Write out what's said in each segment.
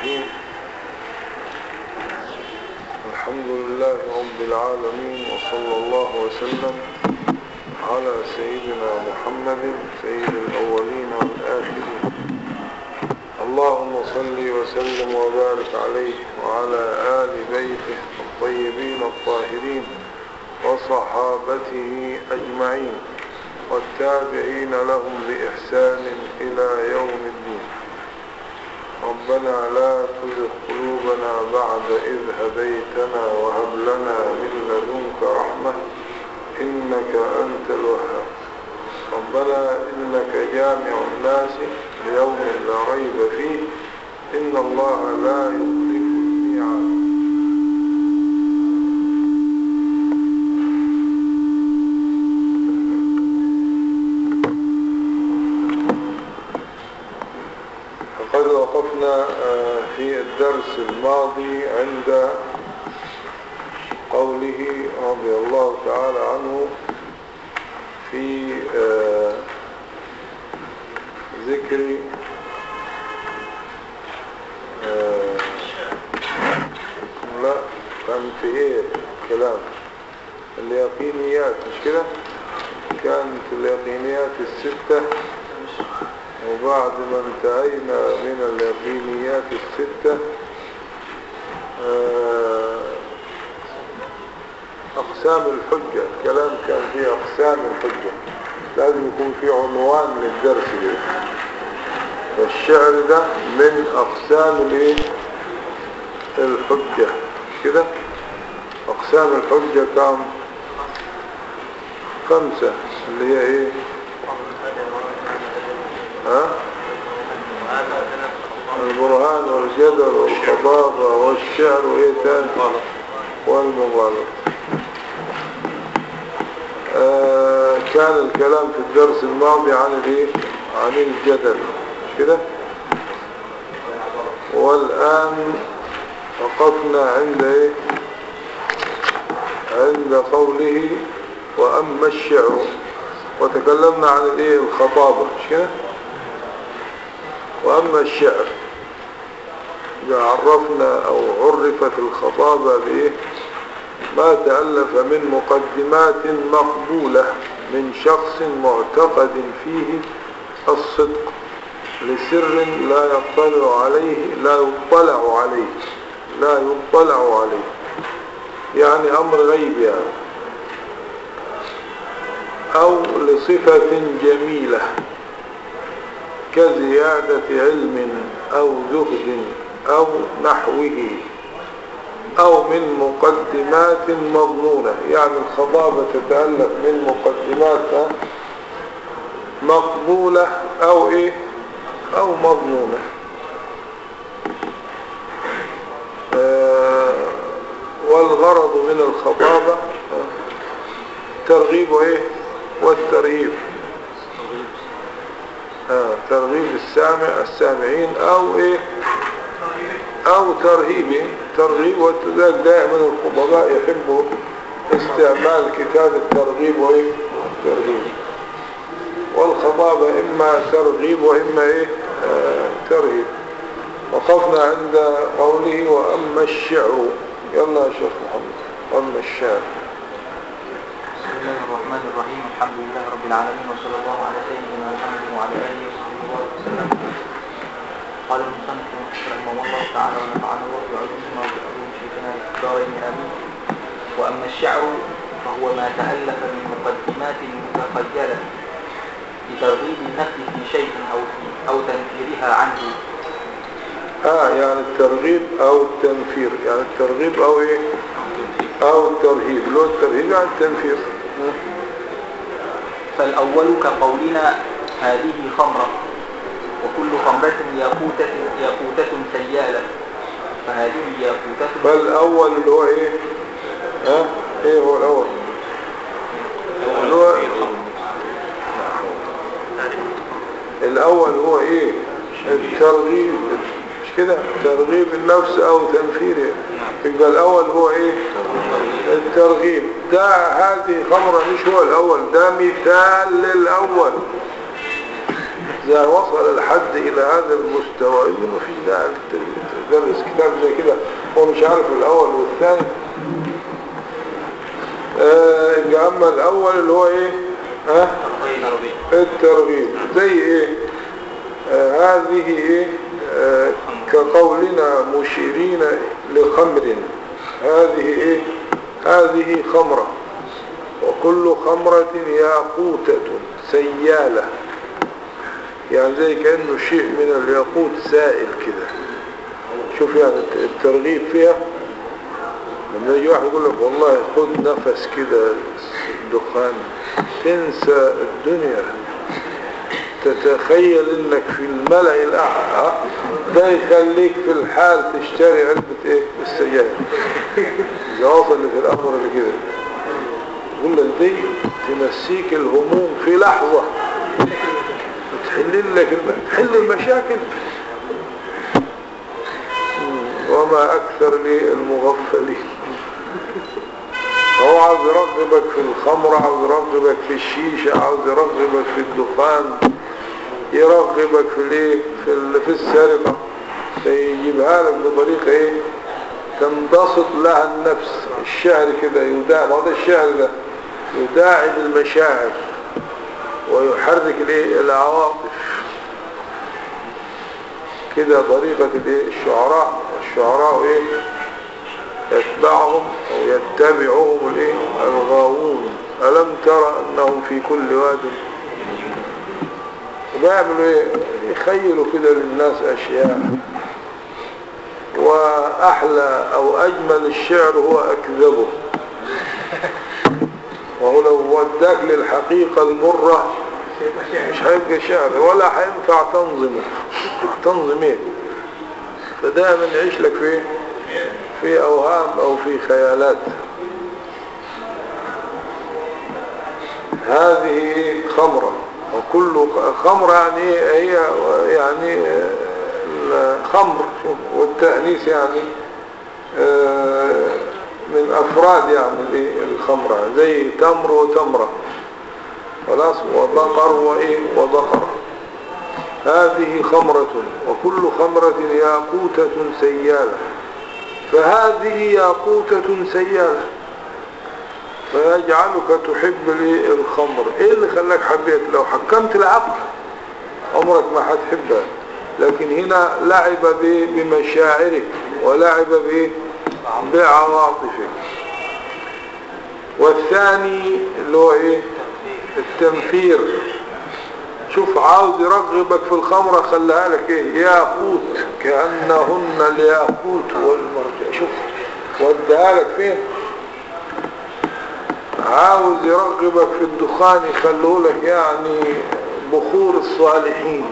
الرحيم. الحمد لله رب العالمين، وصلى الله وسلم على سيدنا محمد سيد الأولين والآخرين. اللهم صل وسلم وبارك عليه وعلى آل بيته الطيبين الطاهرين وصحابته أجمعين والتابعين لهم بإحسان إلى يوم الدين. ربنا لا تزغ قلوبنا بعد إذ هديتنا وهب لنا من لدنك رحمة إنك أنت الوهاب. ربنا إنك جامع الناس ليوم لا ريب فيه إن الله لا يخلف الميعاد. فقد وقفنا في الدرس الماضي عند قوله رضي الله تعالى عنه في ذكر لا كان في ايه كلام اليقينيات، مش كده؟ كانت اليقينيات الستة، وبعد ما انتهينا من اليقينيات الستة أقسام الحجة. الكلام كان فيه أقسام الحجة، لازم يكون في عنوان للدرس ده. والشعر ده من أقسام الحجة كده. أقسام الحجة كام؟ 5، اللي هي ايه؟ البرهان والجدل والخطابة والشعر وايه تاني؟ والمغالطة. كان الكلام في الدرس الماضي عن الايه؟ عن الجدل، مش كده؟ والآن وقفنا عند ايه؟ عند قوله وأما الشعر، وتكلمنا عن الايه؟ الخطابة، مش كده؟ وأما الشعر عرفنا أو عرفت الخطابة بإيه؟ ما تألف من مقدمات مقبولة من شخص معتقد فيه الصدق لسر لا يطلع عليه، يعني أمر غيب يعني، أو لصفة جميلة كزيادة علم أو زهد أو نحوه، أو من مقدمات مظنونة. يعني الخطابة تتألف من مقدمات مقبولة أو إيه؟ أو مظنونة. والغرض من الخطابة ترغيب إيه؟ والترهيب. ترغيب السامعين أو إيه؟ أو ترغيب. وذلك دائما الخطباء يحبوا استعمال كتاب الترغيب وإيه؟ ترغيب. والخطابة إما ترغيب وإما إيه؟ ترهيب. وقفنا عند قوله وأما الشعر. يلا يا شيخ محمد. وأما الشعر. بسم الله الرحمن الرحيم. الحمد لله رب العالمين، وصلى الله على سيدنا محمد وعلى آله وصحبه وسلم. قال المصنف رحمه الله تعالى ونفعنا الله بعلومهما وبعلوم شيخنا في الدارين آمين. وأما الشعر فهو ما تألف من مقدمات متخيلة لترغيب النفس في شيء أو تنفيرها عنه. يعني الترغيب أو التنفير، يعني الترغيب أو إيه؟ أو الترهيب. لو الترهيب يعني التنفير. فالأول كقولنا هذه خمرة، وكل خمرة ياقوتة سيالة، فهذه ياقوتة. فالأول اللي هو إيه؟ إيه هو الأول؟ الأول هو إيه؟ الترغيب، مش كده؟ ترغيب النفس أو تنفيرها. يبقى الأول هو إيه؟ الترغيب. ده هذه خمرة مش هو الأول، ده مثال للأول. إذا وصل الحد إلى هذا المستوى إذا ما فيش داعي للترغيب. درس كتاب زي كده هو مش عارف الاول والثاني. اما الاول اللي هو ايه؟ الترغيب زي ايه؟ هذه ايه؟ كقولنا مشيرين لخمر، هذه ايه؟ هذه خمرة، وكل خمرة ياقوتة سيالة، يعني زي كأنه شيء من الياقوت سائل كده. شوف يعني الترغيب فيها، لما يجي واحد يقول لك والله خد نفس كده الدخان، تنسى الدنيا، تتخيل انك في الملأ الاعلى، ده يخليك في الحال تشتري علبة ايه؟ السجاير اذا وصل في الامر اللي كده. يقول لك دي تنسيك الهموم في لحظة، تحل المشاكل. وما اكثر المغفلين. هو عاوز يرغبك في الخمر، عاوز يرغبك في الشيشة، عاوز يرغبك في الدخان، يرغبك في الايه؟ في السرقة، يجيبها لك بطريقة ايه؟ تنبسط لها النفس. الشعر كده يداعب، هذا الشعر ده يداعب المشاعر ويحرك الايه؟ العواطف كده. طريقة الايه؟ الشعراء ايه؟ يتبعهم او يتبعهم الايه؟ الغاوون. ألم ترى انهم في كل واد، وبيعملوا ايه؟ يخيلوا كده للناس اشياء. واحلى او اجمل الشعر هو اكذبه، وهو لو وداك للحقيقة المرة مش هيبقى شعر ولا هينفع تنظمه. فدائما يعيش لك في اوهام او في خيالات. هذه خمرة، وكل خمرة يعني هي يعني الخمر والتأنيث يعني من أفراد يعني الخمرة، زي تمر وتمرة خلاص، وبقر وإيه؟ وبقرة. هذه خمرة، وكل خمرة ياقوتة سيالة. فهذه ياقوتة سيالة فيجعلك تحب الخمر. ايه اللي خلاك حبيت؟ لو حكمت العقل عمرك ما هتحبها، لكن هنا لعب بمشاعرك ولعب بعواطفك. والثاني اللي هو ايه؟ التنفير. شوف عاوز يرغبك في الخمرة، خليها لك ايه؟ ياقوت كأنهن الياقوت والمرجان. شوف وديها لك فين؟ عاوز يرغبك في الدخان، يخلوه لك يعني بخور الصالحين.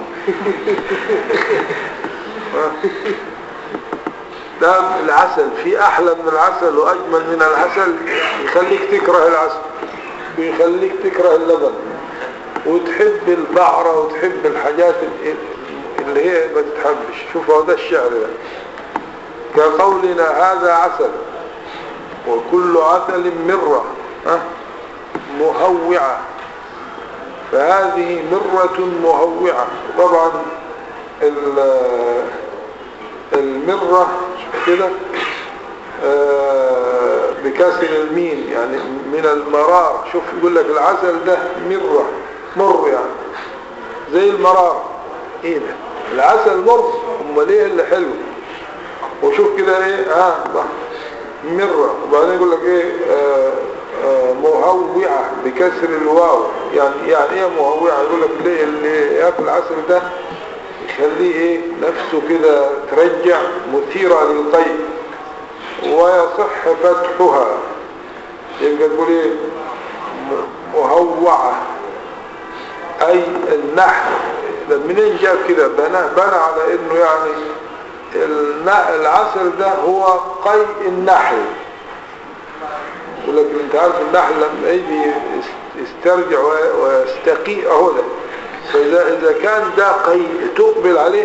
ده العسل، في احلى من العسل واجمل من العسل، يخليك تكره العسل ويخليك تكره اللبن وتحب البعرة وتحب الحاجات اللي هي ما تتحبش. شوف هذا الشعر ده كقولنا هذا عسل، وكل عسل مرة مهوعة، فهذه مرة مهوعة. طبعا المرة كده بكسر الميم يعني من المرار. شوف يقول لك العسل ده مرة، مر يعني زي المرار. ايه ده؟ العسل مر، امال ايه اللي حلو؟ وشوف كده ايه مرة. وبعدين يقول لك ايه؟ مهوعة بكسر الواو. يعني ايه مهوعة؟ يقول لك ليه اللي ياكل العسل ده يخليه ايه؟ نفسه كده ترجع، مثيرة للقيء ويصح فتحها. يبقى تقول ايه؟ مهوعة اي النحل. منين جاب كده؟ بنى على انه يعني العسل ده هو قيء النحل. يقول لك انت عارف النحل لما يجي يسترجع ويستقيء اهو ده، فاذا كان ده قيء تقبل عليه.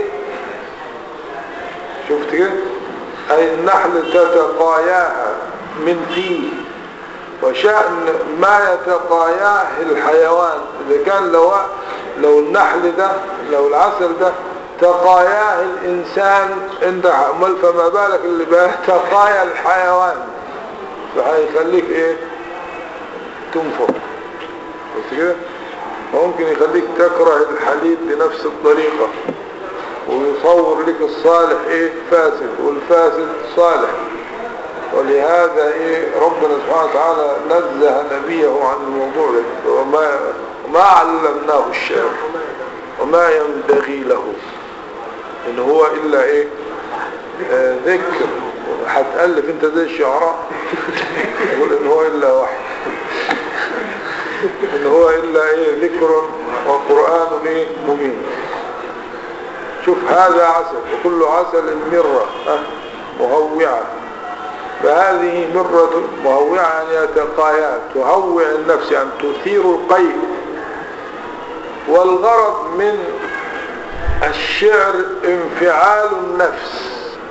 شفت كده؟ اي النحل تتقاياها من فيه، وشأن ما يتقاياه الحيوان. اذا كان لو النحل ده، لو العسل ده تقاياه الإنسان عند عمل، فما بالك اللي بقى تقايا الحيوان، فهيخليك ايه تنفق بس كده. ممكن يخليك تكره الحليب بنفس الطريقة، ويصور لك الصالح ايه فاسد والفاسد صالح. ولهذا ايه ربنا سبحانه وتعالى نزه نبيه عن الموضوع ده، وما علمناه الشعر وما ينبغي له، ان هو الا ايه ذكر. هتألف انت زي الشعراء يقول ان هو الا وحي، ان هو الا ايه ذكر وقرآن ايه مبين. شوف هذا عسل، وكل عسل مرة مهوعة، فهذه مرة مهوعة يعني يتقايا، تهوع النفس يعني تثير القيد. والغرض من الشعر انفعال النفس.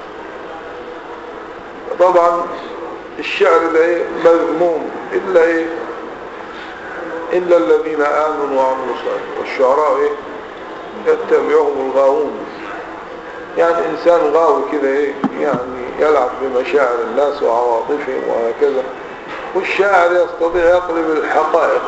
طبعا الشعر ده ايه مذموم الا ايه الا الذين امنوا وعملوا الصالحات، والشعراء ايه يتبعهم الغاوون. يعني انسان غاوي كده ايه يعني يلعب بمشاعر الناس وعواطفهم وهكذا. والشاعر يستطيع يقلب الحقائق،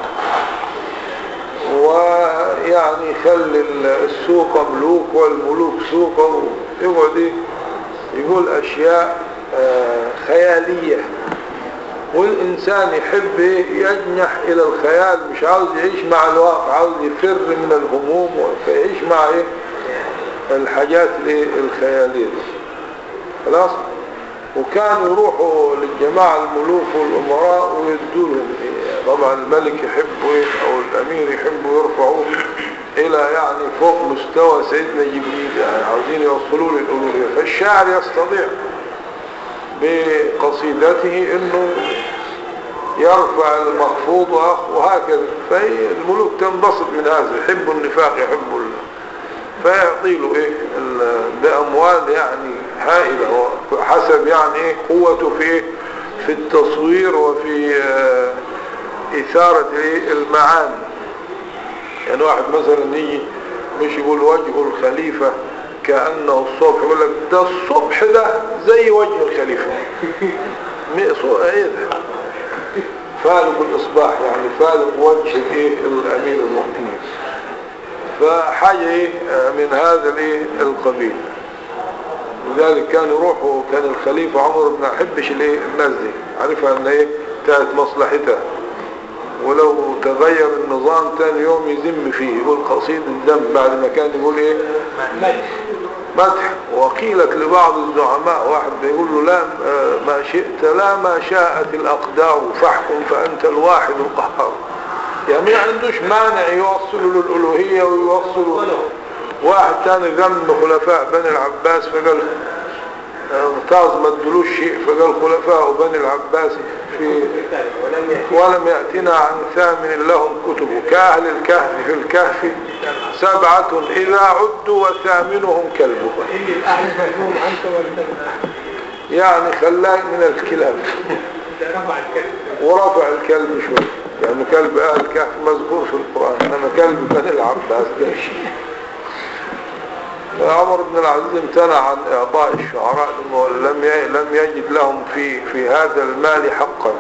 ويعني يخلي السوق ملوك والملوك سوق، ويقعد ايه يقول اشياء خيالية. والإنسان يحب يجنح إلى الخيال، مش عاوز يعيش مع الواقع، عاوز يفر من الهموم فيعيش مع الحاجات الخيالية دي. خلاص. وكانوا يروحوا للجماعة الملوك والأمراء ويدوا لهم طبعا الملك يحبوا أو الأمير يحبوا يرفعوه إلى يعني فوق مستوى سيدنا جبريل، يعني عاوزين يوصلوا للألوهية. فالشاعر يستطيع بقصيدته انه يرفع المخفوض وهكذا. فالملوك تنبسط من هذا، يحبوا النفاق، يحبوا فيعطي له ايه باموال يعني هائلة، حسب يعني ايه قوته في التصوير وفي اثارة المعاني. يعني واحد مثلا يجي مش يقول وجه الخليفة كأنه الصبح، يقول لك ده الصبح ده زي وجه الخليفة. ايه ده فالق الإصباح، يعني فالق وجه الأمير المؤمنين. فحاجة من هذا القبيل. لذلك كان يروحوا، كان الخليفة عمر بن يحبش الناس دي، عارفها ان انتهت مصلحتها، ولو تغير النظام تاني يوم يذم فيه، يقول قصيد الذم بعد ما كان يقول مدح. وقيلت لبعض الزعماء، واحد بيقول له لا ما شئت لا ما شاءت الأقدار فاحكم فأنت الواحد القهار. يعني ما عندوش مانع يوصلوا للألوهية ويوصلوا. واحد تاني ذم خلفاء بني العباس فقال ممتاز ما ادلوش شيء، فقال خلفاء بني العباس ولم يأتنا عن ثامن لهم كتب كأهل الكهف في الكهف 7 إذا عدوا وثامنهم كلبه. يعني خلاك من الكلاب ورفع الكلب شوي، يعني كلب أهل الكهف مذكور في القرآن، إنما كلب بني العباس ده شيء. عمر بن العزيز امتنع عن إعطاء الشعراء لم يجد لهم في هذا المال حقا.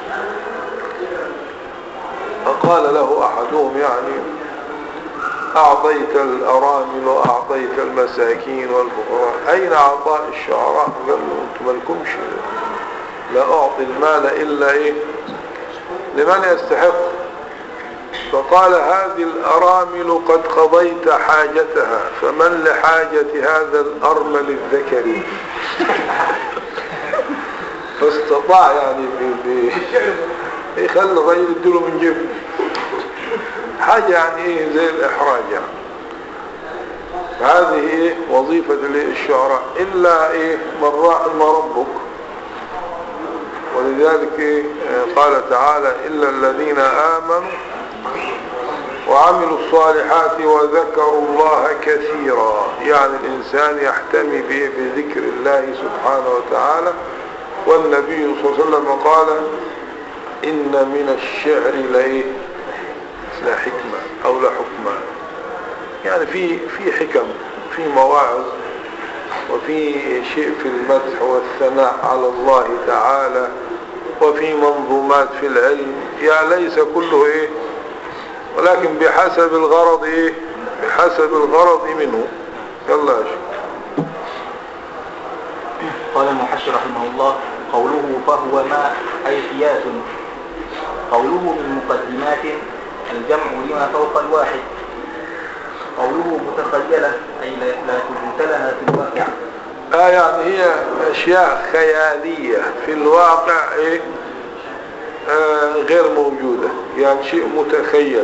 فقال له أحدهم يعني أعطيت الأرامل وأعطيت المساكين والفقراء، أين عطاء الشعراء؟ قال له أنتم مالكمش، لا أعطي المال إلا لمن يستحق. فقال هذه الأرامل قد قضيت حاجتها، فمن لحاجة هذا الأرمل الذكري. فاستطاع يعني يخلي الرجل يديله من جيبه حاجة يعني زي الإحراج يعني. هذه وظيفة الشعراء، إلا من رحم ربك. ولذلك قال تعالى إلا الذين آمنوا وعملوا الصالحات وذكروا الله كثيرا. يعني الإنسان يحتمي بذكر الله سبحانه وتعالى. والنبي صلى الله عليه وسلم قال إن من الشعر لحكمة أو لحكمة، يعني في حكم في مواعظ وفي شيء في المدح والثناء على الله تعالى وفي منظومات في العلم، يعني ليس كله ايه، ولكن بحسب الغرض ايه، بحسب الغرض منه. يلا يا شيخ. قال المحشي رحمه الله: قوله فهو ما أي قياس. قوله من مقدمات الجمع لما فوق الواحد. قوله متخيلة أي لا ثبوت لها في الواقع. يعني هي أشياء خيالية في الواقع إيه؟ غير موجودة، يعني شيء متخيل.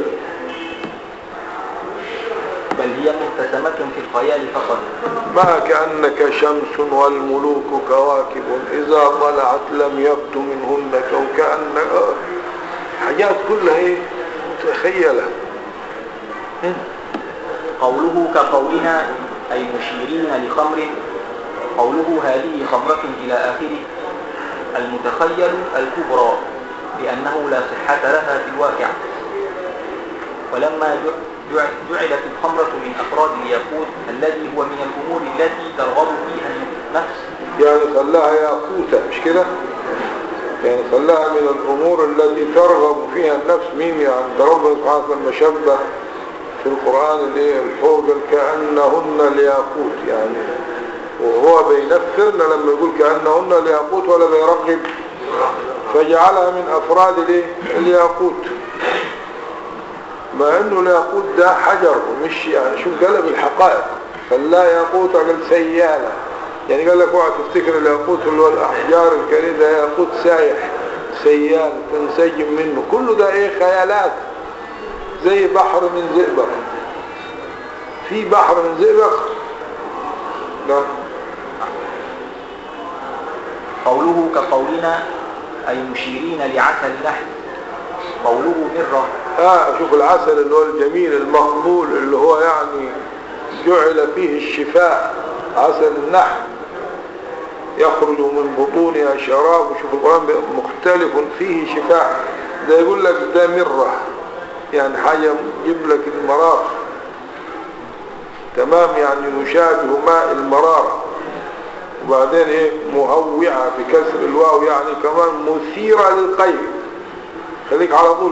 بل هي مبتسمة في الخيال فقط. ما كأنك شمس والملوك كواكب إذا طلعت لم يبد منهن كأن حاجات كلها إيه؟ متخيلة. قوله كقولنا أي مشيرين لخمر. قوله هذه خمرة إلى آخره. المتخيل الكبرى لأنه لا صحة لها في الواقع. ولما جعلت الخمرة من أفراد الياقوت الذي هو من الأمور التي ترغب فيها النفس، يعني خلاها ياقوتة، مش كده؟ يعني خلاها من الأمور التي ترغب فيها النفس. مين يعني؟ ربنا سبحانه لما شبه في القرآن الحور كأنهن الياقوت، يعني وهو بينفرنا لما يقول كأنهن الياقوت ولا بيرغب، فجعلها من أفراد الياقوت، مع انه الياقوت ده حجر ومش يعني شوف قلب الحقائق. فلا ياقوت على السيالة، يعني قال لك اوعى تفتكر الياقوت اللي هو الاحجار الكريمة، ده ياقوت سايح سيال تنسجم منه، كله ده ايه؟ خيالات. زي بحر من زئبق. في بحر من زئبق؟ لا. قوله كقولنا أي مشيرين لعسل النحل. قوله مرة. شوف العسل اللي هو الجميل المقبول اللي هو يعني جعل فيه الشفاء، عسل النحل يخرج من بطونها شراب. وشوف القرآن مختلف فيه شفاء، ده يقول لك ده مرة، يعني حاجة يجيب لك المرار تمام، يعني يشابه ماء المرارة. وبعدين ايه؟ مهوعة بكسر الواو، يعني كمان مثيرة للقيء. خليك على طول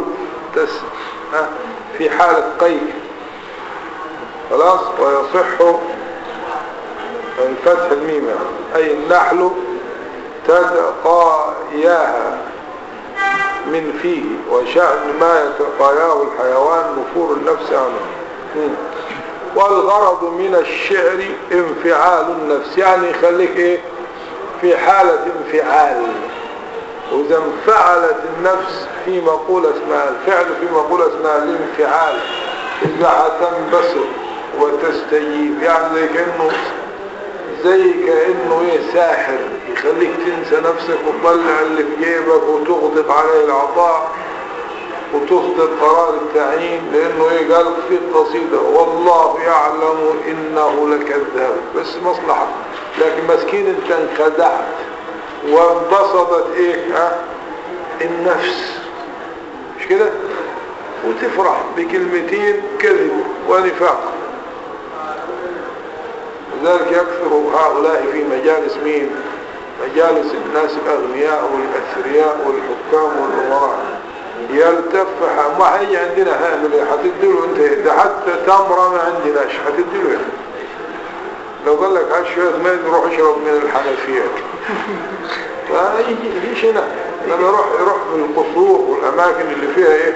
في حالة قيء خلاص. ويصح الفتح الميم، يعني أي النحل تتقاياها من فيه، وشأن ما يتقاياه الحيوان نفور النفس عنه. والغرض من الشعر انفعال النفس، يعني يخليك ايه؟ في حالة انفعال. وإذا انفعلت النفس في مقولة اسمها الفعل، في مقولة اسمها الانفعال، إذا هتنبسط وتستجيب، يعني زي كأنه ايه؟ ساحر يخليك تنسى نفسك وتطلع اللي في جيبك وتغضب عليه العطاء وتصدر قرار التعيين، لأنه ايه؟ قال في القصيدة والله يعلم إنه لكذاب، بس مصلحة. لكن مسكين انت انخدعت وانبسطت ايه؟ النفس، مش كده؟ وتفرح بكلمتين كذب ونفاق. لذلك يكثر هؤلاء في مجالس مين؟ مجالس الناس الأغنياء والأثرياء والحكام والأمراء. يلتف، ما هي عندنا هامل هتديله انت، ده حتى تمرة ما عندناش هتديله يعني. لو قال لك هات شوية ماء روح اشرب من الحنفيات، فيجيش هنا. لما يروح في القصور والأماكن اللي فيها ايه؟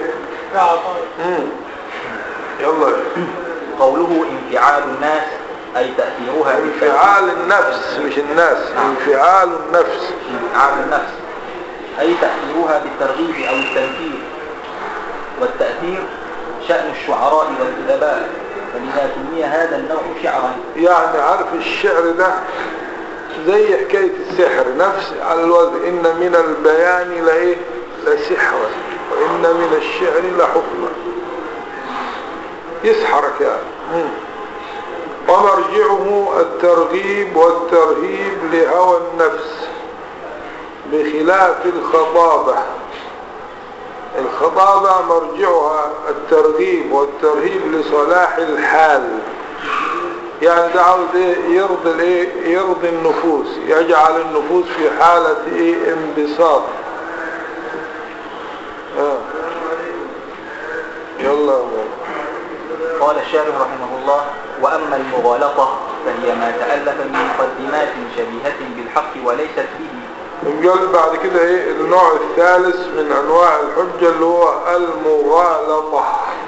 يلا. قوله انفعال الناس أي تأثيرها. انفعال النفس مش الناس. انفعال النفس. انفعال النفس أي تأثيرها بالترغيب أو التنفير. والتأثير شأن الشعراء والأدباء، فلذا سمي هذا النوع شعرا. يعني عارف الشعر ده زي حكاية السحر، نفس على الوزن. إن من البيان لإيه؟ لسحرا وإن من الشعر لحكمة. يسحرك يعني. ومرجعه الترغيب والترهيب لهوى النفس، بخلاف الخطابة. الخطابة مرجعها الترغيب والترهيب لصلاح الحال، يعني ده عاوز ايه؟ يرضي الايه؟ يرضي النفوس، يجعل النفوس في حالة ايه؟ انبساط. يلا يا مولانا. قال الشارح رحمه الله: وأما المغالطة فهي ما تألف من مقدمات شبيهة بالحق وليست به. قال بعد كده ايه؟ النوع الثالث من انواع الحجة اللي هو المغالطة،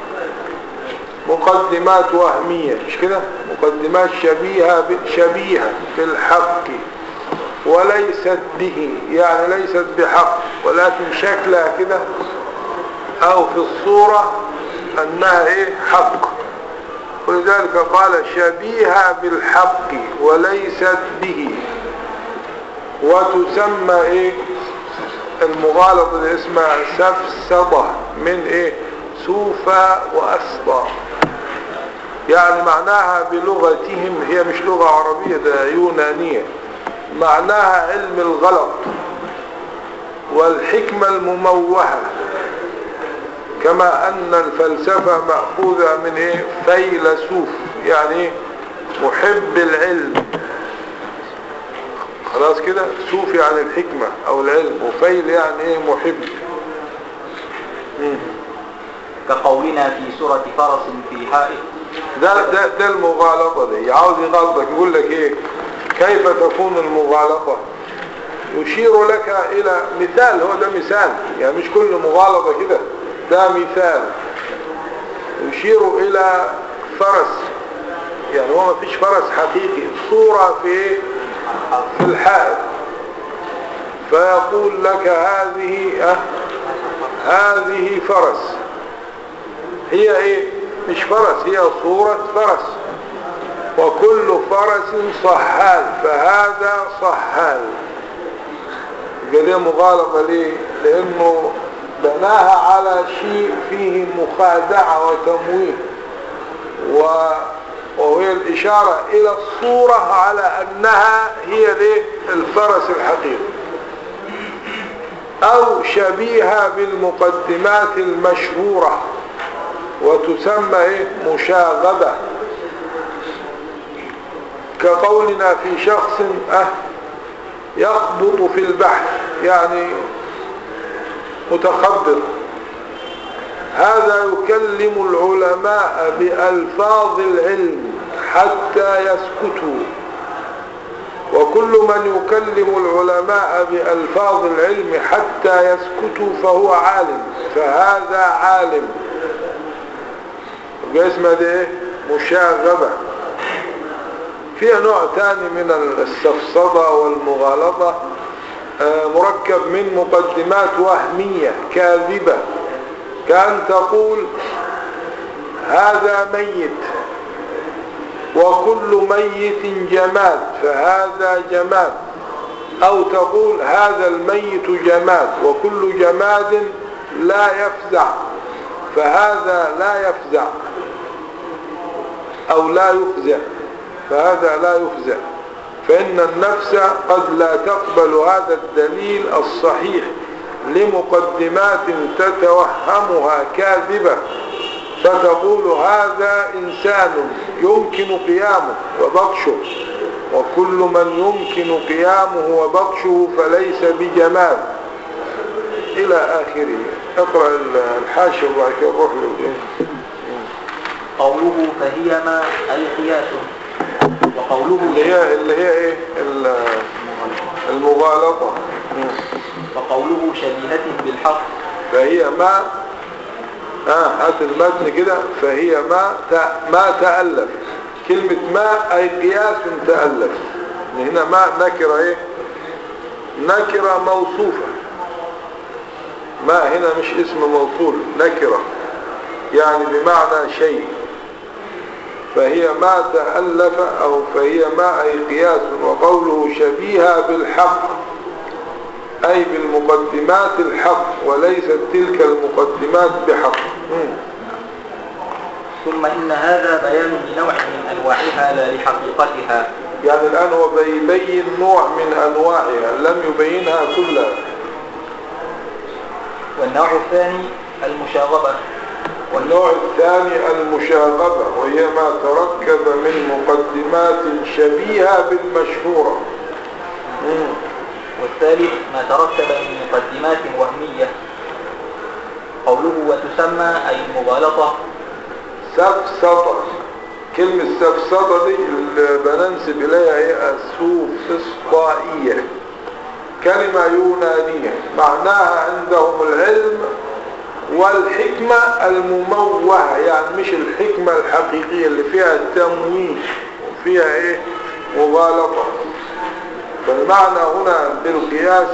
مقدمات وهمية، مش كده؟ مقدمات شبيهة بالحق وليست به، يعني ليست بحق ولكن شكلها كده او في الصورة انها ايه؟ حق. ولذلك قال شبيهة بالحق وليست به. وتسمى ايه؟ المغالطة اللي اسمها سفسطة، من ايه؟ سوفا واسطى. يعني معناها بلغتهم، هي مش لغة عربية، ده يونانية، معناها علم الغلط والحكمة المموهة، كما ان الفلسفة مأخوذة من ايه؟ فيلسوف، يعني ايه؟ محب العلم. خلاص كده؟ سوف يعني الحكمة او العلم، وفيل يعني ايه؟ محب. كقولنا في سورة فرس في حائط. ده المغالطة دي، عاوز يغلطك، يقول لك ايه؟ كيف تكون المغالطة؟ يشير لك الى مثال، هو ده مثال، يعني مش كل مغالطة كده، ده مثال يشير الى فرس، يعني هو ما فيش فرس حقيقي، صورة في ايه؟ في الحائط، فيقول لك هذه فرس. هي ايه؟ مش فرس، هي صورة فرس، وكل فرس صحال، فهذا صحال. قال مغالطة ليه؟ لانه بناها على شيء فيه مخادعة وتمويه، وهي الإشارة إلى الصورة على أنها هي ليه؟ الفرس الحقيقي، أو شبيهة بالمقدمات المشهورة، وتسمى إيه؟ مشاغبة. كقولنا في شخص يخبط في البحر، يعني متخبط. هذا يكلم العلماء بألفاظ العلم حتى يسكتوا، وكل من يكلم العلماء بألفاظ العلم حتى يسكتوا فهو عالم، فهذا عالم. اسمه ده ايه؟ مشاغبة. فيها نوع ثاني من السفسطة والمغالطة، مركب من مقدمات وهمية كاذبة، كأن تقول هذا ميت، وكل ميت جماد، فهذا جماد. أو تقول هذا الميت جماد، وكل جماد لا يفزع، فهذا لا يفزع، أو لا يفزع، فهذا لا يفزع. فإن النفس قد لا تقبل هذا الدليل الصحيح لمقدمات تتوهمها كاذبة، فتقول هذا إنسان يمكن قيامه وبطشه، وكل من يمكن قيامه وبطشه فليس بجمال، إلى آخره. اقرأ الحاشية وبعد كده روح له. قوله فهيما القياس، وقوله اللي هي ايه؟ المغالطة. وقوله شبيهة بالحق فهي ما هات المتن كده. فهي ما تألف، كلمة ما أي قياس تألف. هنا ما نكرة ايه؟ نكرة موصوفة. ما هنا مش اسم موصول، نكرة يعني بمعنى شيء. فهي ما تألف أو فهي ما أي قياس. وقوله شبيهة بالحق أي بالمقدمات الحق، وليست تلك المقدمات بحق. ثم إن هذا بيان لنوع من أنواعها لا لحقيقتها. يعني الآن هو بيبين نوع من أنواعها، لم يبينها كلها. والنوع الثاني المشاغبة، والنوع الثاني المشاغبة، وهي ما تركب من مقدمات شبيهة بالمشهورة. والثالث ما تركب من مقدمات وهمية. قوله وتسمى أي المغالطة. سفسطة، كلمة سفسطة دي اللي بننسب إليها هي السوفسطائية، كلمة يونانية معناها عندهم العلم والحكمة المموهة، يعني مش الحكمة الحقيقية اللي فيها التمويه وفيها مغالطة. فالمعنى هنا بالقياس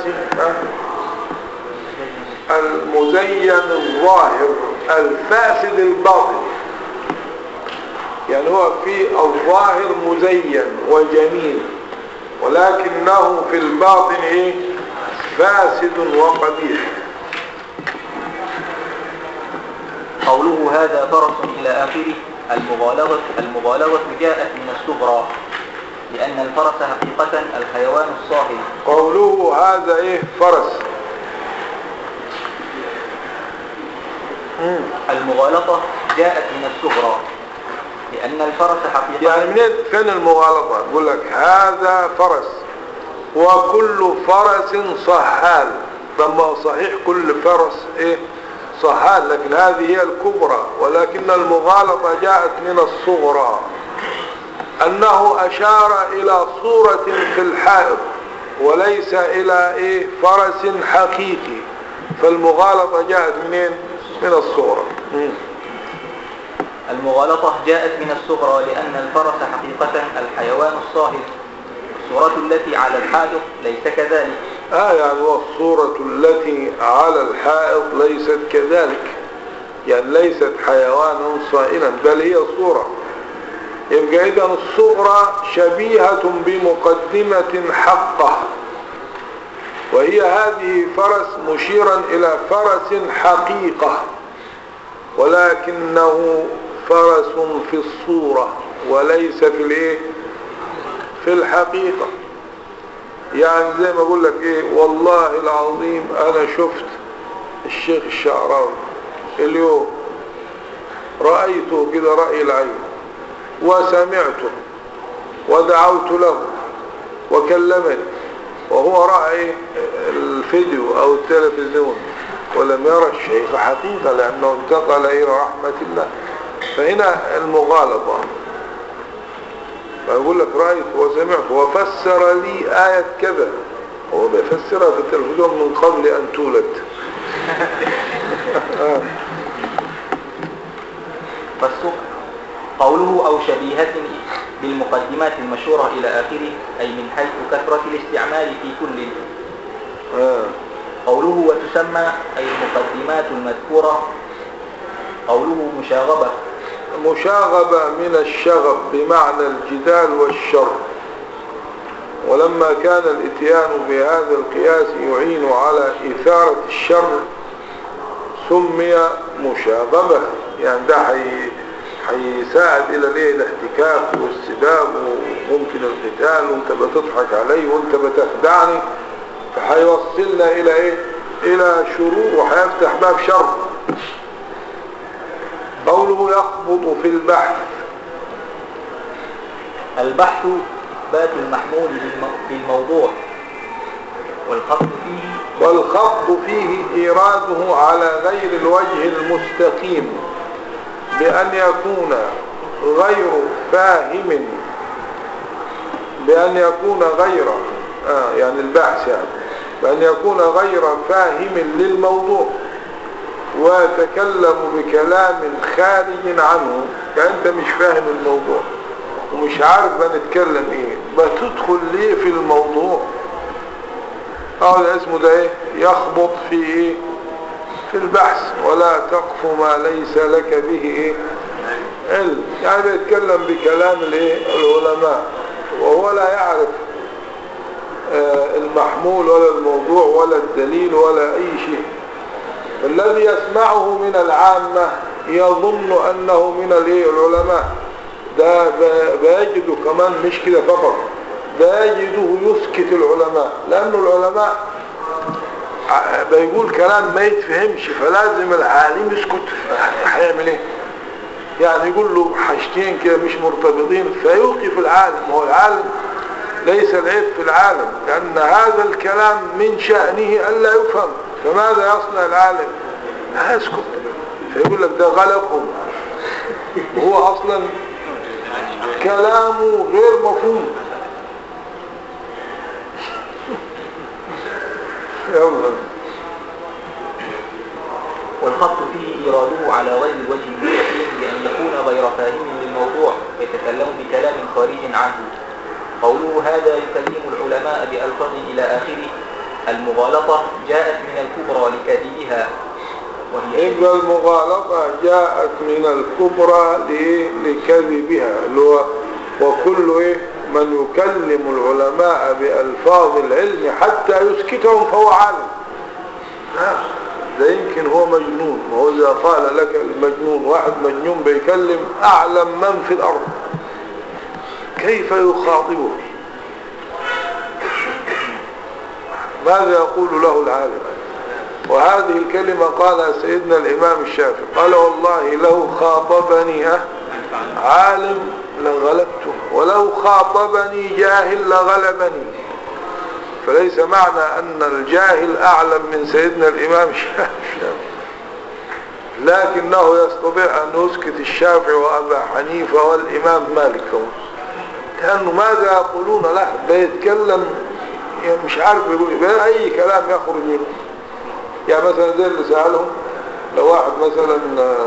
المزين الظاهر الفاسد الباطن، يعني هو في الظاهر مزين وجميل ولكنه في الباطن فاسد وقبيح. قوله هذا فرس إلى آخره. المغالظة جاءت من الصغرى، لأن الفرس حقيقة الحيوان الصاهر. قوله هذا فرس. المغالطة جاءت من الصغرى، لأن الفرس حقيقة. يعني منين فين المغالطة؟ يقول لك هذا فرس، وكل فرس صحال. لما صحيح كل فرس صحال، لكن هذه هي الكبرى، ولكن المغالطة جاءت من الصغرى، أنه أشار إلى صورة في الحائط وليس إلى فرس حقيقي. فالمغالطة جاءت منين؟ من الصغرى. المغالطة جاءت من الصغرى، لأن الفرس حقيقة الحيوان الصاهر. الصورة التي على الحائط ليس كذلك. يعني والصورة التي على الحائط ليست كذلك، يعني ليست حيوانا صائلا بل هي صورة. يبقى إذن الصغرى شبيهة بمقدمة حقة، وهي هذه فرس مشيرا إلى فرس حقيقة، ولكنه فرس في الصورة وليس في الحقيقة. يعني زي ما اقول لك والله العظيم انا شفت الشيخ الشعراوي اليوم، رأيته كده رأي العين، وسمعته ودعوت له وكلمني، وهو رأى الفيديو او التلفزيون ولم يرى الشيخ حقيقة، لانه انتقل الى رحمة الله. فهنا المغالطة، فيقول لك رأيت وسمعت وفسر لي آية كذا، هو بيفسرها في التلفزيون من قبل أن تولد. قوله أو شبيهة بالمقدمات المشهورة إلى آخره، أي من حيث كثرة الاستعمال في كل. قوله وتسمى أي المقدمات المذكورة. قوله مشاغبة. مشاغبة من الشغب بمعنى الجدال والشر، ولما كان الاتيان بهذا القياس يعين على إثارة الشر سمي مشاغبة، يعني ده حيساعد إلى الاحتكاك والسباب وممكن القتال، وانت بتضحك علي وانت بتخدعني، فحيوصلنا إلى شرور وحيفتح باب شر. قوله يخبط في البحث. البحث إثبات المحمول بالموضوع، والخط فيه إيراده على غير الوجه المستقيم، بأن يكون غير فاهم، يعني البحث بأن يكون غير فاهم للموضوع ويتكلم بكلام خارج عنه. يعني انت مش فاهم الموضوع ومش عارف بنتكلم بتدخل ليه في الموضوع. ده اسمه ده يخبط في في البحث. ولا تقف ما ليس لك به علم، يعني بيتكلم بكلام العلماء وهو لا يعرف المحمول ولا الموضوع ولا الدليل ولا اي شيء. الذي يسمعه من العامة يظن أنه من العلماء، ده بيجده كمان مش كده فقط، بيجده يسكت العلماء، لأن العلماء بيقول كلام ما يتفهمش، فلازم العالم يسكت. هيعمل ايه؟ يعني يقول له حاجتين كده مش مرتبطين فيوقف العالم. هو العالم ليس العيب في العالم، لأن هذا الكلام من شأنه ألا يفهم، فماذا يصنع العالم؟ لا يسكت، فيقول لك ده غلطهم، وهو أصلا كلامه غير مفهوم. يلا. والخط فيه إيراده على غير الوجه المستقيم بأن يكون غير فاهم للموضوع يتكلم بكلام خارج عنه. قوله هذا يكلم العلماء بألفاظ إلى آخره، المغالطة جاءت من الكبرى لكاذبها، وهي إذا المغالطة جاءت من الكبرى لكذبها، وكل من يكلم العلماء بألفاظ العلم حتى يسكتهم فهو عالم. ده يمكن هو مجنون، وهو إذا قال لك المجنون، واحد مجنون بيكلم أعلم من في الأرض، كيف يخاطبه؟ ماذا يقول له العالم؟ وهذه الكلمة قالها سيدنا الإمام الشافعي، قال والله لو خاطبني عالم لغلبته، ولو خاطبني جاهل لغلبني. فليس معنى أن الجاهل أعلم من سيدنا الإمام الشافعي، لكنه يستطيع أن يسكت الشافعي وأبا حنيفة والإمام مالك، لأنه ماذا يقولون له؟ بيتكلم مش عارف يقول أي كلام يخرج منه. يعني مثلا زي اللي سألهم، لو واحد مثلا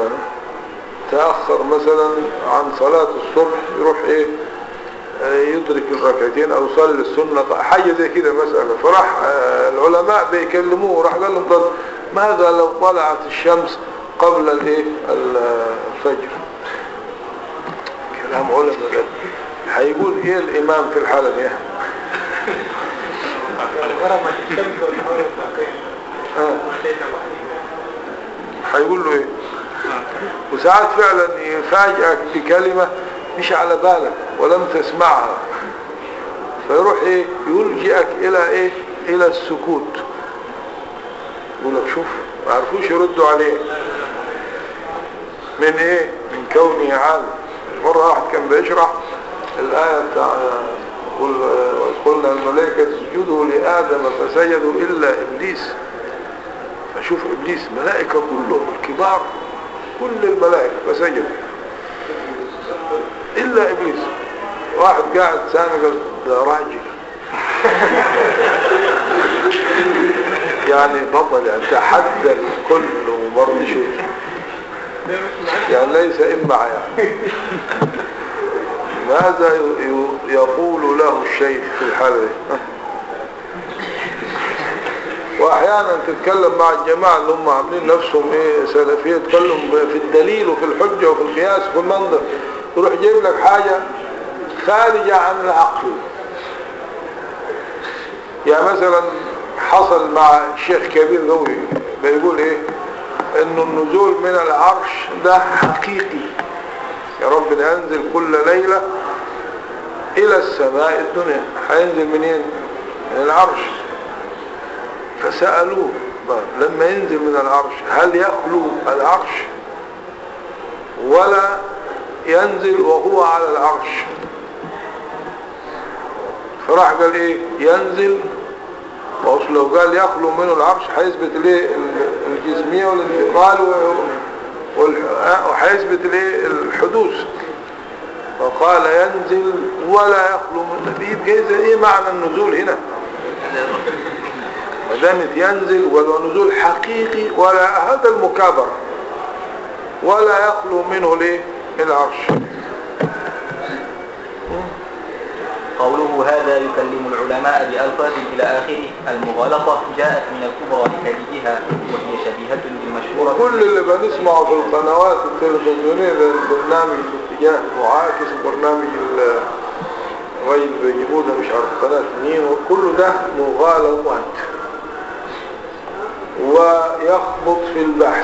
تأخر مثلا عن صلاة الصبح، يروح يدرك الركعتين او يصلي السنة، حاجة زي كده مسألة، فراح العلماء بيكلموه، راح قال لهم طب ماذا لو طلعت الشمس قبل الفجر؟ كلام علماء. هيقول ايه الامام في الحالة دي؟ هيقول له ايه؟ وساعات فعلا يفاجئك بكلمة مش على بالك ولم تسمعها، فيروح يلجئك الى السكوت. يقول لك شوف، ما عرفوش يردوا عليه من كونه عالم. مرة واحد كان بيشرح الآية بتاع قلنا الملائكة اسجدوا لآدم فسجدوا إلا إبليس. فشوف إبليس، ملائكة كلهم الكبار، كل الملائكة فسجدوا إلا إبليس. واحد قاعد ثاني قال ده راجل يعني بطل، يعني تحدى الكل ومرضي شيء، يعني ليس إمع. يعني ماذا يقول له الشيخ في الحالة دي؟ واحيانا تتكلم مع الجماعة اللي هم عاملين نفسهم سلفية، تتكلم في الدليل وفي الحجة وفي القياس وفي المنظر، يروح يجيب لك حاجة خارجة عن العقل. يعني مثلا حصل مع شيخ كبير قوي بيقول انه النزول من العرش ده حقيقي، يا رب ينزل كل ليلة الى السماء الدنيا. هينزل منين؟ من العرش. فسألوه لما ينزل من العرش هل يخلو العرش ولا ينزل وهو على العرش؟ فراح قال ينزل. وأصل لو قال يخلو منه العرش هيثبت الجسمية والانتقال وهيثبت الحدوث. فقال ينزل ولا يخلو منه. يبقى معنى النزول هنا؟ مدامت ينزل ولو نزول حقيقي، ولا هذا المكابر، ولا يخلو منه العرش. قوله هذا يكلم العلماء بألفاظ إلى آخره، المغالطة جاءت من الكبرى لكاذبها، وهي شبيهة بالمشهورة. كل اللي بنسمعه في القنوات التلفزيونية البرنامج باتجاه معاكس، برنامج الرجل بيجيبوه ده مش عارف قناة مين، وكل ده مغالطات ويخبط في البحث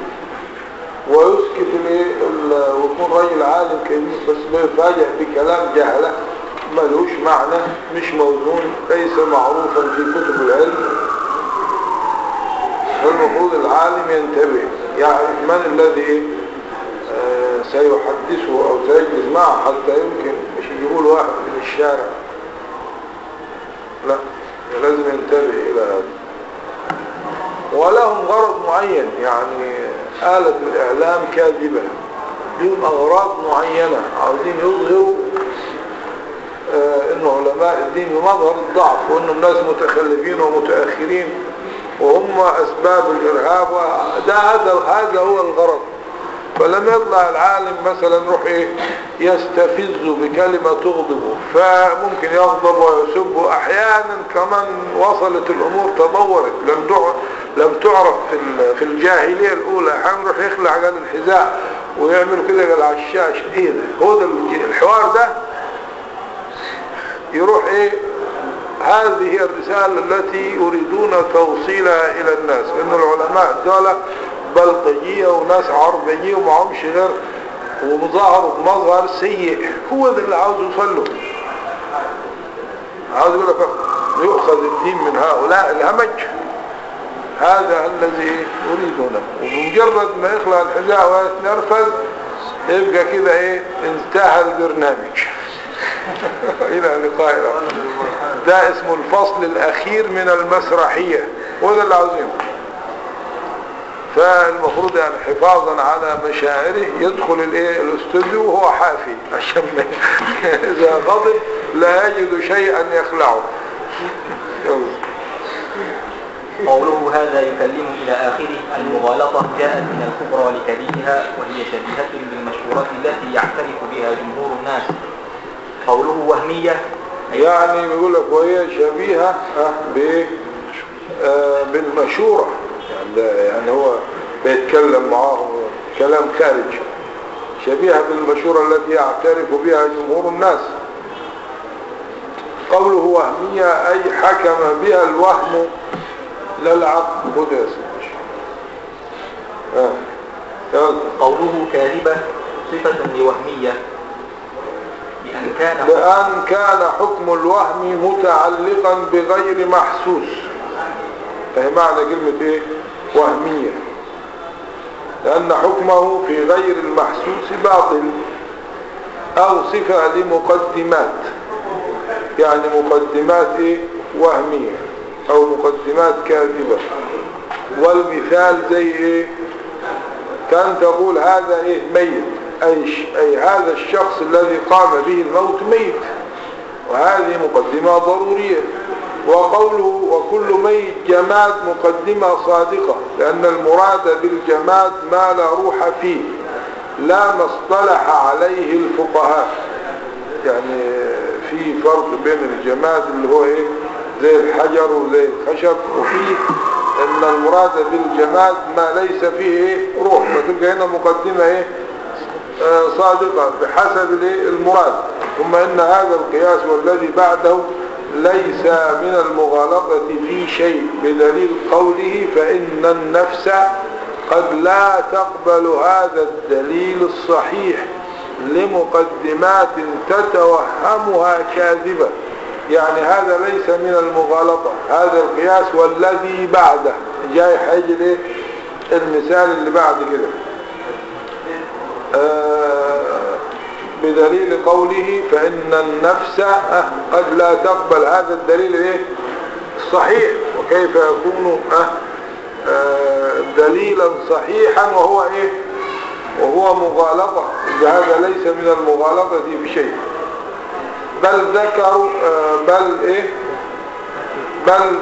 ويسكت ويكون رجل عالم كبير بس بيفاجئ بكلام جهله ملوش معنى، مش موزون، ليس معروفا في كتب العلم، فالمفروض العالم ينتبه، يعرف من الذي سيحدثه أو سيجلس معه، حتى يمكن مش يجيبوا له واحد من الشارع، لا، لازم ينتبه إلى هذا. ولهم غرض معين، يعني آلة الإعلام كاذبة، لهم أغراض معينة، عاوزين يظهروا إنه علماء الدين بمظهر الضعف، وإنهم ناس متخلفين ومتأخرين وهم أسباب الإرهاب، هذا هو الغرض. فلما يطلع العالم مثلا يروح يستفز بكلمة تغضبه، فممكن يغضب ويسب. أحيانا كمان وصلت الأمور تطورت، لم تعرف في الجاهلية الأولى. أحيانا يروح يخلع على الحذاء ويعمل كده على الشاشة. إيه ده؟ هو ده الحوار ده؟ يروح هذه هي الرسالة التي يريدون توصيلها إلى الناس، إن العلماء دول بلطجية وناس عربية ومعهمش غير، ومظاهر بمظهر سيء. هو ده اللي عاوز يوصله، عاوز يقول لك يؤخذ الدين من هؤلاء الهمج. هذا الذي يريدونه، وبمجرد ما يخلع الحذاء ويتنرفز يبقى كده انتهى البرنامج. إلى لقاء. ده اسمه الفصل الأخير من المسرحية، وده اللي عاوزينه. فالمفروض يعني حفاظا على مشاعره يدخل الاستوديو وهو حافي، عشان إذا غضب لا يجد شيئا يخلعه. قوله هذا يكلم إلى آخره. المغالطة جاءت من الكبرى لكبيرها، وهي شبيهة بالمشهورة التي يعترف بها جمهور الناس. قوله وهمية يعني بيقول لك وهي شبيهة بالمشورة، يعني هو بيتكلم معه كلام خارج، شبيهة بالمشورة التي يعترف بها جمهور الناس. قوله وهمية أي حكم بها الوهم لا العقل. خذ يا سيدي. قوله كاذبة صفة لوهمية لأن كان حكم الوهم متعلقا بغير محسوس. فهي معنى كلمة وهمية، لأن حكمه في غير المحسوس باطل، أو صفة لمقدمات، يعني مقدمات وهمية أو مقدمات كاذبة. والمثال زي كان تقول هذا ميت، أي هذا الشخص الذي قام به الموت ميت، وهذه مقدمة ضرورية. وقوله وكل ميت جماد مقدمة صادقة، لأن المراد بالجماد ما لا روح فيه، لا ما اصطلح عليه الفقهاء. يعني في فرق بين الجماد اللي هو زي الحجر وزي الخشب، وفي ان المراد بالجماد ما ليس فيه روح، فتبقى هنا مقدمة صادقة بحسب المراد. ثم ان هذا القياس والذي بعده ليس من المغالطة في شيء، بدليل قوله فإن النفس قد لا تقبل هذا الدليل الصحيح لمقدمات تتوهمها كاذبة. يعني هذا ليس من المغالطة، هذا القياس والذي بعده جاي حاجة المثال اللي بعد كده. بدليل قوله فإن النفس قد لا تقبل هذا الدليل الصحيح، وكيف يكون دليلا صحيحا وهو مغالطة؟ هذا ليس من المغالطة بشيء. بل ذكروا بل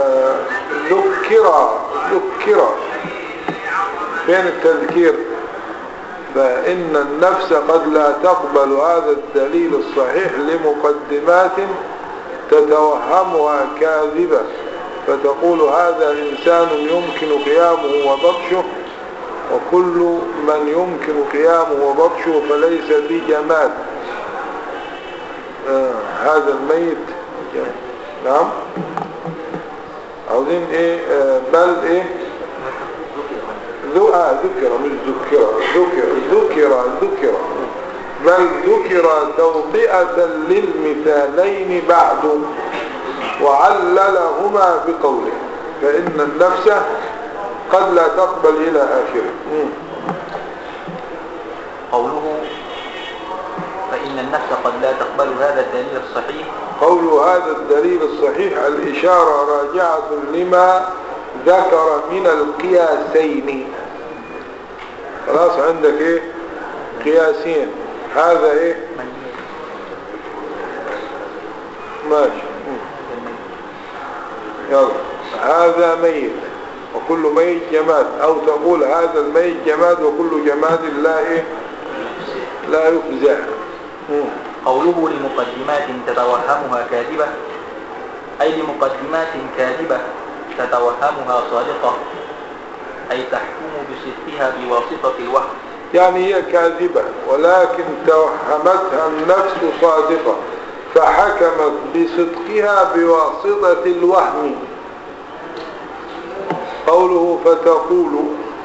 ذكر فين التذكير؟ فإن النفس قد لا تقبل هذا الدليل الصحيح لمقدمات تتوهمها كاذبة، فتقول هذا إنسان يمكن قيامه وبطشه، وكل من يمكن قيامه وبطشه فليس بجماد. هذا الميت نعم عاوزين بل ذكر مش ذكر بل ذكر توطئة للمثالين بعد، وعللهما بقوله فإن النفس قد لا تقبل إلى آخره. قوله فإن النفس قد لا تقبل هذا الدليل الصحيح. قول هذا الدليل الصحيح الإشارة راجعة لما ذكر من القياسين. خلاص عندك ايه قياسين، هذا ايه ماشي يلا هذا ميت وكل ميت جماد، او تقول هذا الميت جماد وكل جماد لا ايه لا يفزع. قوله لمقدمات تتوهمها كاذبة، أي لمقدمات كاذبة تتوهمها صادقة، أي تحكم بصدقها بواسطة الوهم. يعني هي كاذبة ولكن توهمتها النفس صادقة فحكمت بصدقها بواسطة الوهم. قوله فتقول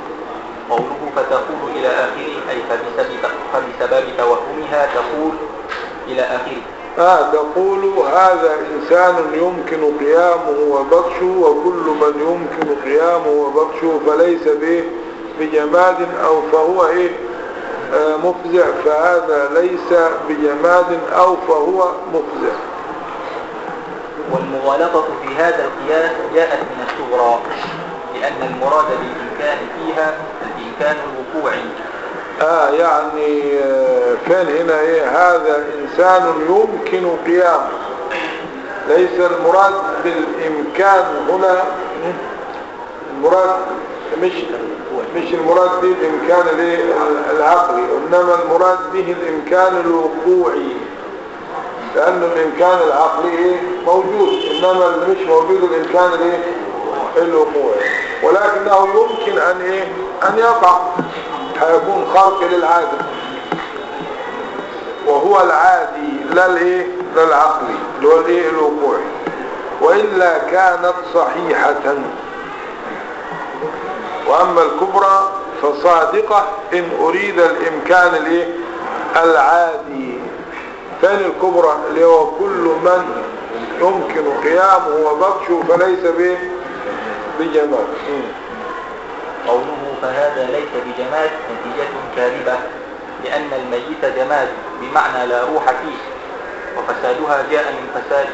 إلى آخره، أي فبسبب توهمها تقول إلى آخره. تقول هذا إنسان يمكن قيامه وبطشه وكل من يمكن قيامه وبطشه فليس به بجماد أو فهو إيه مفزع، فهذا ليس بجماد أو فهو مفزع. والمغالطة في هذا القياس جاءت من الصغرى، لأن المراد بالإمكان فيها الإمكان الوقوعي. يعني فين هنا ايه هذا انسان يمكن قيامه، ليس المراد بالامكان هنا، المراد مش المراد به الامكان العقلي، انما المراد به الامكان الوقوعي، لان الامكان العقلي ايه موجود، انما اللي مش موجود الامكان الايه الوقوعي، ولكنه يمكن ان ايه ان يقع، هيكون خارق للعادة وهو العادي لا الايه لا العقلي اللي هو الايه الوقوعي، والا كانت صحيحة. واما الكبرى فصادقة ان اريد الامكان الايه العادي. فين الكبرى اللي هو كل من يمكن قيامه وبطشه فليس به بجمال. قوله فهذا ليس بجماد نتيجة كاذبة، لأن الميت جماد بمعنى لا روح فيه، وفسادها جاء من فساد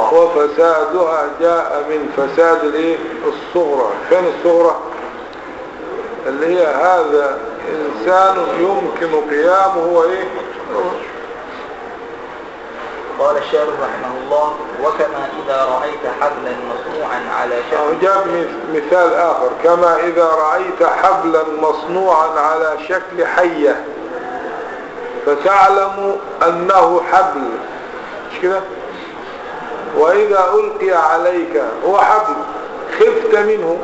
الصغرى. فين الصغرى؟ اللي هي هذا إنسان يمكن قيامه وإيه. قال الشارح رحمه الله وكما إذا رأيت حبلا مصنوعا على شكل، جاب مثال آخر، كما إذا رأيت حبلا مصنوعا على شكل حية فتعلم أنه حبل، مش كده؟ وإذا ألقي عليك هو حبل خفت منه،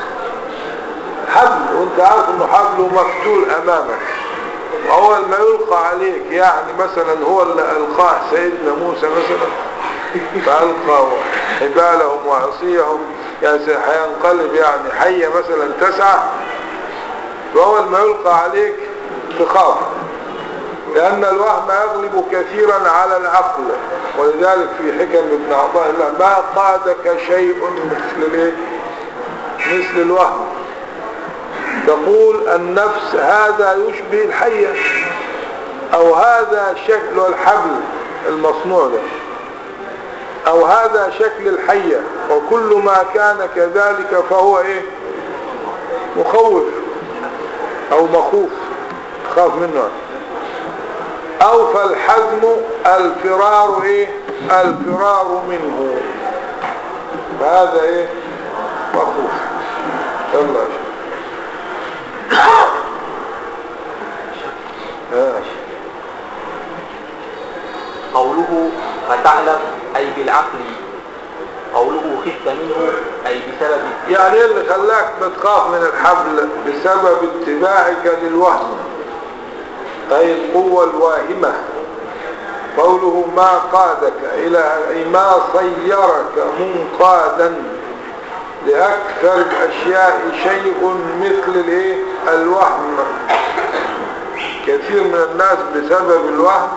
حبل وانت عارف انه حبل مفتول أمامك، أول ما يلقى عليك يعني مثلا هو اللي ألقاه سيدنا موسى مثلا فألقى حبالهم وعصيهم، يعني هينقلب يعني حية مثلا تسعى، وأول ما يلقى عليك تخاف، لأن الوهم يغلب كثيرا على العقل، ولذلك في حكم ابن عطاء الله ما قادك شيء مثل الوهم. تقول النفس هذا يشبه الحية، او هذا شكل الحبل المصنوع ده، او هذا شكل الحية، وكل ما كان كذلك فهو ايه مخوف او مخوف خاف منه، او فالحزم الفرار ايه الفرار منه، فهذا ايه مخوف. يلا قوله فتعلم أي بالعقل، قوله خفت منه أي بسبب، يعني اللي خلاك بتخاف من الحبل بسبب اتباعك للوهم، أي القوة الواهمة. قوله ما قادك إلى أي ما صيرك منقادا لأكثر الأشياء شيء مثل الوهم. كثير من الناس بسبب الوهم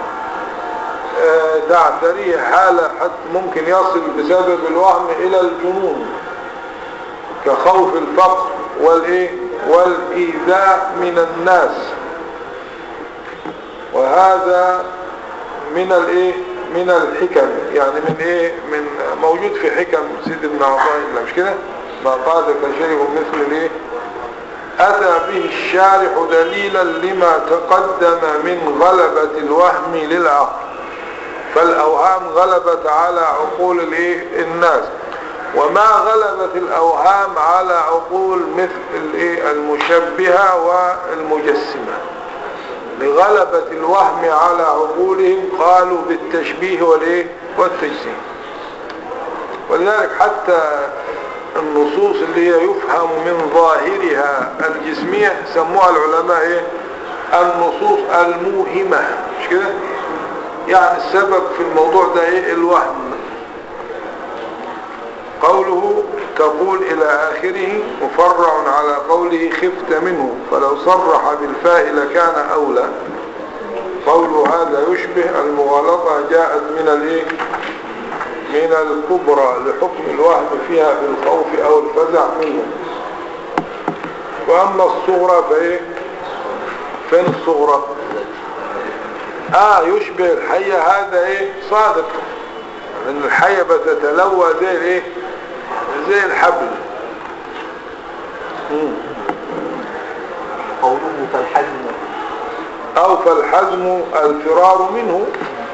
تعتريه حالة حتى ممكن يصل بسبب الوهم إلى الجنون، كخوف الفقر والإيذاء من الناس. وهذا من الحكم، يعني من موجود في حكم سيد ابن عطاء الله، مش كده؟ ما قادك شيء مثل أتى به الشارح دليلا لما تقدم من غلبة الوهم للعقل، فالأوهام غلبت على عقول الناس، وما غلبت الأوهام على عقول مثل المشبهة والمجسمة. لغلبة الوهم على عقولهم قالوا بالتشبيه والتجسيم. ولذلك حتى النصوص اللي هي يفهم من ظاهرها الجسمية سموها العلماء النصوص الموهمة، مش كده؟ يعني السبب في الموضوع ده الوهم. قوله تقول إلى آخره مفرع على قوله خفت منه، فلو صرح بالفاء لكان أولى. قوله هذا يشبه المغالطة جاءت من الكبرى لحكم الوهم فيها بالخوف أو الفزع منه. وأما الصغرى فين الصغرى؟ يشبه الحية، هذا صادق، لأن الحية بتتلوى زي الحبل. قوله فالحزم أو فالحزم الفرار منه.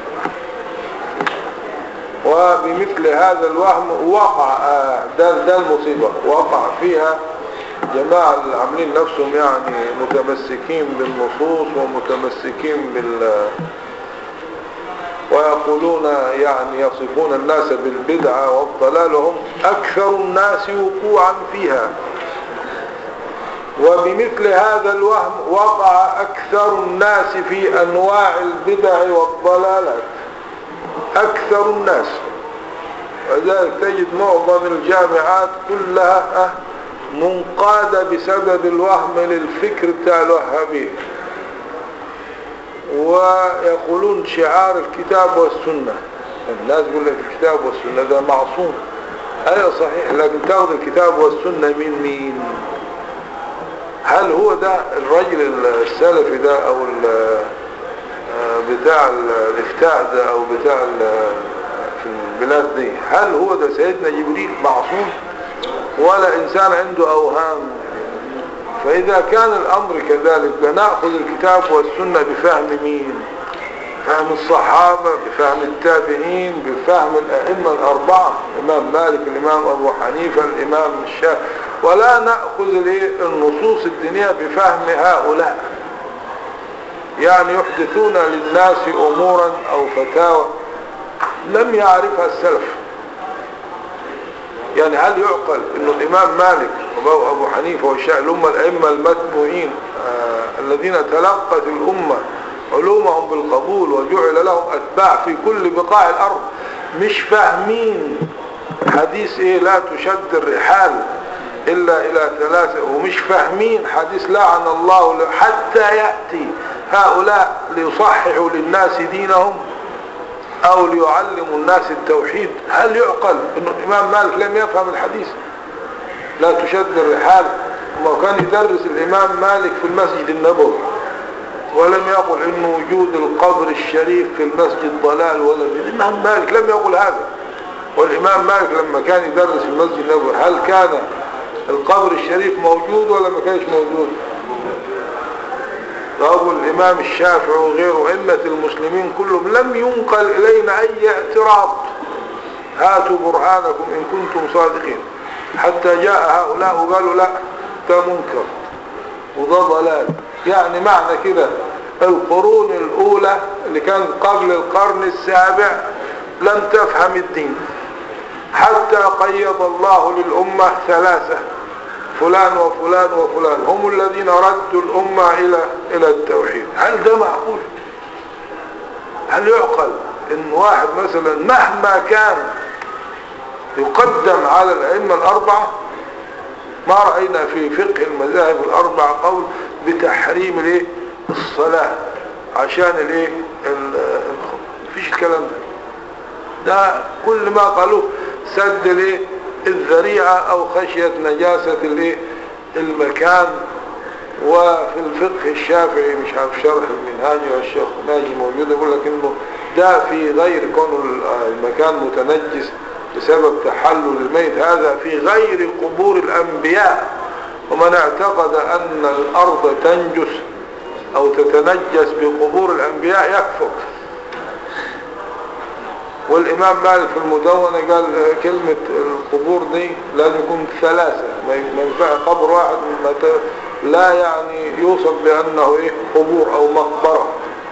وبمثل هذا الوهم وقع ده المصيبة، وقع فيها جماعة اللي عاملين نفسهم يعني متمسكين بالنصوص ومتمسكين ويقولون يعني يصفون الناس بالبدعة والضلال، وهم أكثر الناس وقوعا فيها. وبمثل هذا الوهم وقع أكثر الناس في أنواع البدع والضلالات، أكثر الناس. وذلك تجد معظم الجامعات كلها منقادة بسبب الوهم للفكر بتاع الوهابية، ويقولون شعار الكتاب والسنة. الناس يقول لك الكتاب والسنة ده معصوم، أيوة صحيح، لكن تاخذ الكتاب والسنة من مين؟ هل هو ده الرجل السلفي ده أو بتاع الافتاء ده أو بتاع في البلاد دي، هل هو ده سيدنا جبريل معصوم ولا إنسان عنده أوهام؟ فإذا كان الأمر كذلك بنأخذ الكتاب والسنة بفهم مين؟ فهم الصحابة، بفهم التابعين، بفهم الأئمة الأربعة، الإمام مالك، الإمام أبو حنيفة، الإمام الشافعي، ولا نأخذ النصوص الدينية بفهم هؤلاء. يعني يحدثون للناس أمورا أو فتاوى لم يعرفها السلف. يعني هل يعقل أن الإمام مالك وأبو حنيفة والشافعي هم الأئمة المتبوعين الذين تلقت الأمة علومهم بالقبول وجعل لهم أتباع في كل بقاع الأرض، مش فاهمين حديث لا تشد الرحال إلا إلى ثلاثة، ومش فاهمين حديث لعن الله حتى يأتي هؤلاء ليصححوا للناس دينهم أو ليعلموا الناس التوحيد؟ هل يعقل أن الإمام مالك لم يفهم الحديث لا تشد الرحال وما كان يدرس الإمام مالك في المسجد النبوي، ولم يقل إن وجود القبر الشريف في المسجد ضلال؟ ولا الإمام مالك لم يقل هذا. والإمام مالك لما كان يدرس في المسجد النبوي هل كان القبر الشريف موجود ولا ما كانش موجود؟ أبو الإمام الشافعي وغيره أئمة المسلمين كلهم لم ينقل إلينا أي اعتراض. هاتوا برهانكم إن كنتم صادقين. حتى جاء هؤلاء وقالوا لا ده منكر وده ضلال. يعني معنى كده القرون الأولى اللي كانت قبل القرن السابع لم تفهم الدين، حتى قيض الله للأمة ثلاثة، فلان وفلان وفلان، هم الذين ردوا الأمة إلى التوحيد. هل ده معقول؟ هل يعقل إن واحد مثلا مهما كان يقدم على الأئمة الأربعة؟ ما رأينا في فقه المذاهب الأربعة قول بتحريم الصلاة عشان فيش الكلام ده كل ما قالوه سد الذريعة أو خشية نجاسة المكان. وفي الفقه الشافعي مش عارف شرح المنهاج والشيخ ناجي موجود يقول لك انه ده في غير كون المكان متنجس بسبب تحلل الميت، هذا في غير قبور الانبياء. ومن اعتقد ان الارض تنجس او تتنجس بقبور الانبياء يكفر. والامام مالك في المدونة قال كلمة القبور دي لازم يكون ثلاثة، ما ينفع قبر واحد لا يعني يوصف بانه ايه قبور او مقبرة.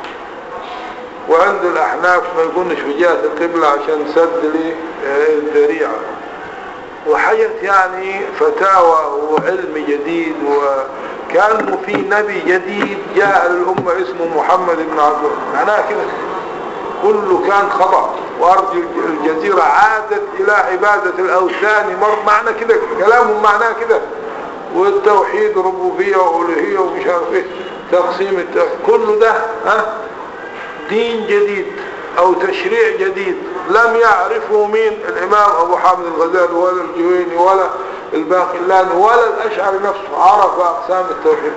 وعند الاحناف ما يكونش في جهة القبلة عشان سد لي الذريعة. وحيث يعني فتاوى وعلم جديد، وكان في نبي جديد جاء للأمة اسمه محمد بن عبد الله، معناه كده كله كان خطأ. وأرض الجزيرة عادت إلى عبادة الأوثان، معنى كده كلامهم معناه كده. والتوحيد ربوبية وألوهية ومش عارف ايه تقسيم كله ده دين جديد او تشريع جديد لم يعرفه مين الامام ابو حامد الغزالي ولا الجويني ولا الباقلاني ولا الاشعري نفسه عرف اقسام التوحيد.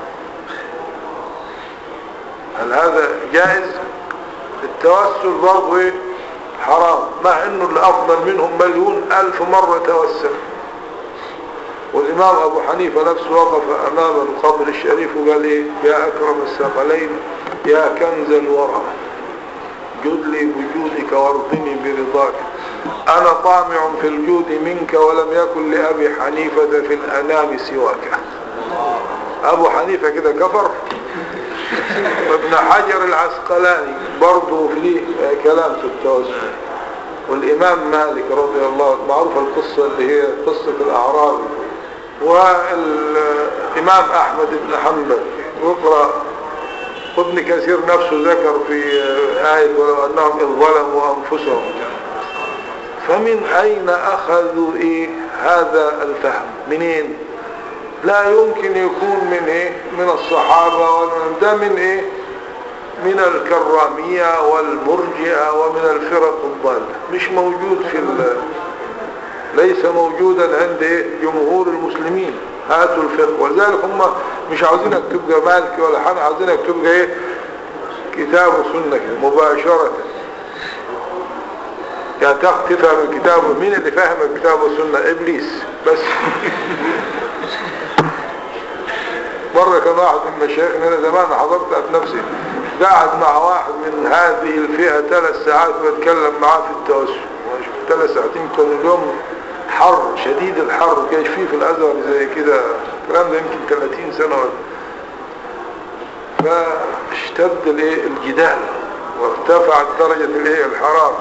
هل هذا جائز؟ التوسل برضه ايه حرام، مع انه الافضل منهم مليون الف مرة توسل. والامام ابو حنيفة نفسه وقف امام القبر الشريف وقال ايه يا اكرم الثقلين يا كنز الورى جد لي بجودك وارضني برضاك، انا طامع في الجود منك ولم يكن لابي حنيفة في الانام سواك. ابو حنيفة كده كفر. ابن حجر العسقلاني برضه فيه كلام في التوسل. والامام مالك رضي الله عنه معروفة القصة اللي هي قصة الاعرابي. والامام احمد بن حنبل يقرأ، وابن كثير نفسه ذكر في آية ولو أنهم إذ ظلموا أنفسهم. فمن أين أخذوا إيه هذا الفهم؟ منين؟ لا يمكن يكون من إيه من الصحابة ده من إيه من الكرامية والمرجئة ومن الفرق الضالة، مش موجود ليس موجودا عند إيه جمهور المسلمين. هاتوا الفقه. ولذلك هم مش عاوزينك تبقى مالكي ولا حاجة، عاوزينك تبقى ايه كتاب وسنة مباشرة. يعني تفهم الكتاب. مين اللي فاهم الكتاب والسنة؟ ابليس بس. مرة كان واحد من مشايخنا انا زمان حضرتها بنفسي قاعد مع واحد من هذه الفئة 3 ساعات بتكلم معاه في التوسل. 3 ساعتين كانوا اليوم حر شديد الحر، كاش فيه في الازهر زي كده الكلام ده يمكن 30 سنة فاشتد الايه الجدال وارتفعت درجة الايه الحرارة.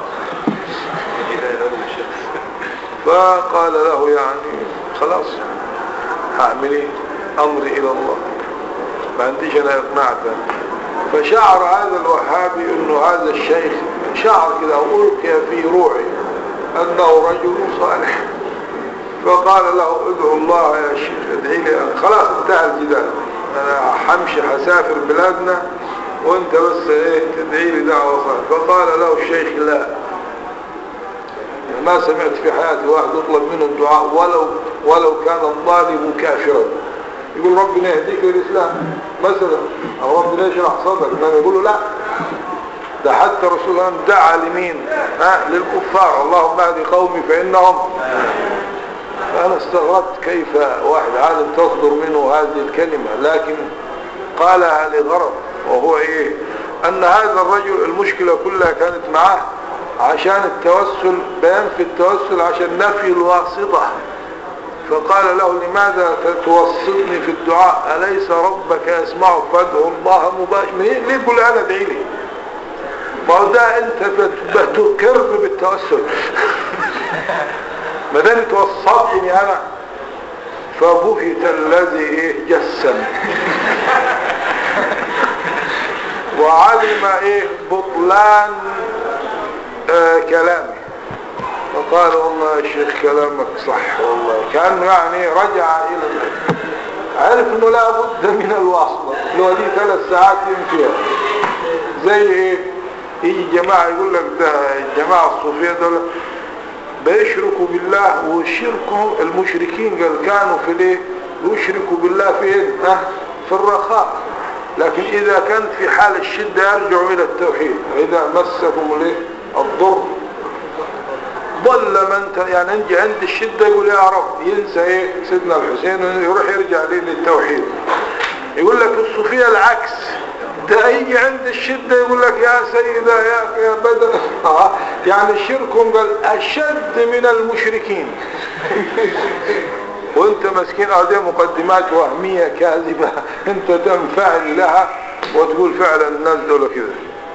فقال له يعني خلاص هعمل ايه امري الى الله، ما عنديش انا اقناع ثاني. فشعر هذا الوهابي انه هذا الشيخ شعر كده والقي في روعي انه رجل صالح. فقال له ادعو الله يا شيخ ادعي لي أنا. خلاص انتهى الجدال، انا حمشي حسافر بلادنا وانت بس ايه تدعي لي دعوة صالحة. فقال له الشيخ لا، ما سمعت في حياتي واحد يطلب منه الدعاء ولو كان الطالب كافرا. يقول ربنا يهديك للإسلام مثلا او ربنا يشرح صدرك، انما يقولوا لا، ده حتى رسول الله دعا لمين للكفار اللهم اهد قومي فإنهم. فأنا استغربت كيف واحد عالم تصدر منه هذه الكلمة، لكن قالها لغرض، وهو ايه ان هذا الرجل المشكلة كلها كانت معاه عشان التوسل، بيان في التوسل عشان نفي الواسطة. فقال له لماذا توسطني في الدعاء؟ أليس ربك يسمعك فادعو الله مباشرة؟ ليه تقول انا ادعي لي؟ ما هو ده انت بتقر بالتوسل. ما دام توسطني انا. فبهت الذي جسم وعلم بطلان كلامي. فقال والله يا شيخ كلامك صح والله. كان يعني رجع الى عرف انه لا بد من الواسطة. لو دي 3 ساعات يمكن زي يجي جماعة يقول لك ده الجماعة الصوفية دول بيشركوا بالله، وشركوا المشركين قال كانوا في يشركوا بالله فين؟ في الرخاء. لكن إذا كانت في حال الشدة يرجعوا إلى التوحيد. إذا مسكم الضر ضل من يعني نجي عند الشدة يقول يا رب، ينسى ايه سيدنا الحسين يروح يرجع للتوحيد. يقول لك الصوفية العكس، ده يجي عند الشدة يقول لك يا سيدة يا بدر يعني شركهم قال أشد من المشركين. وانت مسكين دي مقدمات وهمية كاذبة انت تنفعل لها وتقول فعلا الناس دول كده.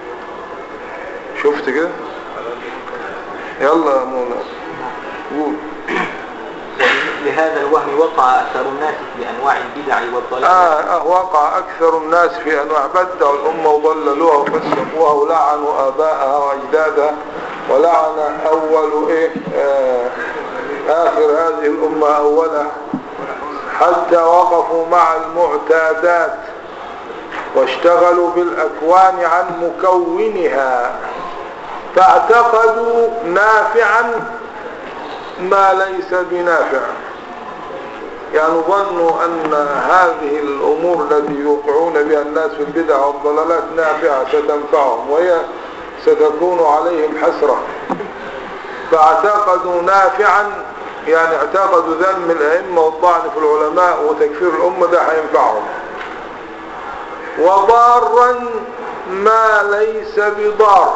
شفت كده؟ يلا يا مولانا قول. لهذا الوهم وقع أكثر الناس في أنواع البدع والضلال. وقع أكثر الناس في أنواع بدعوا الأمة وضللوها وفسقوها ولعنوا آباءها وأجدادها، ولعن أول آخر هذه الأمة أولها، حتى وقفوا مع المعتادات واشتغلوا بالأكوان عن مكونها، فاعتقدوا نافعا ما ليس بنافع. يعني ظنوا أن هذه الأمور التي يوقعون بها الناس في البدع والضلالات نافعة ستنفعهم وهي ستكون عليهم حسرة، فاعتقدوا نافعا يعني اعتقدوا ذم الأئمة والطعن في العلماء وتكفير الأمة ده هينفعهم، وضارا ما ليس بضار.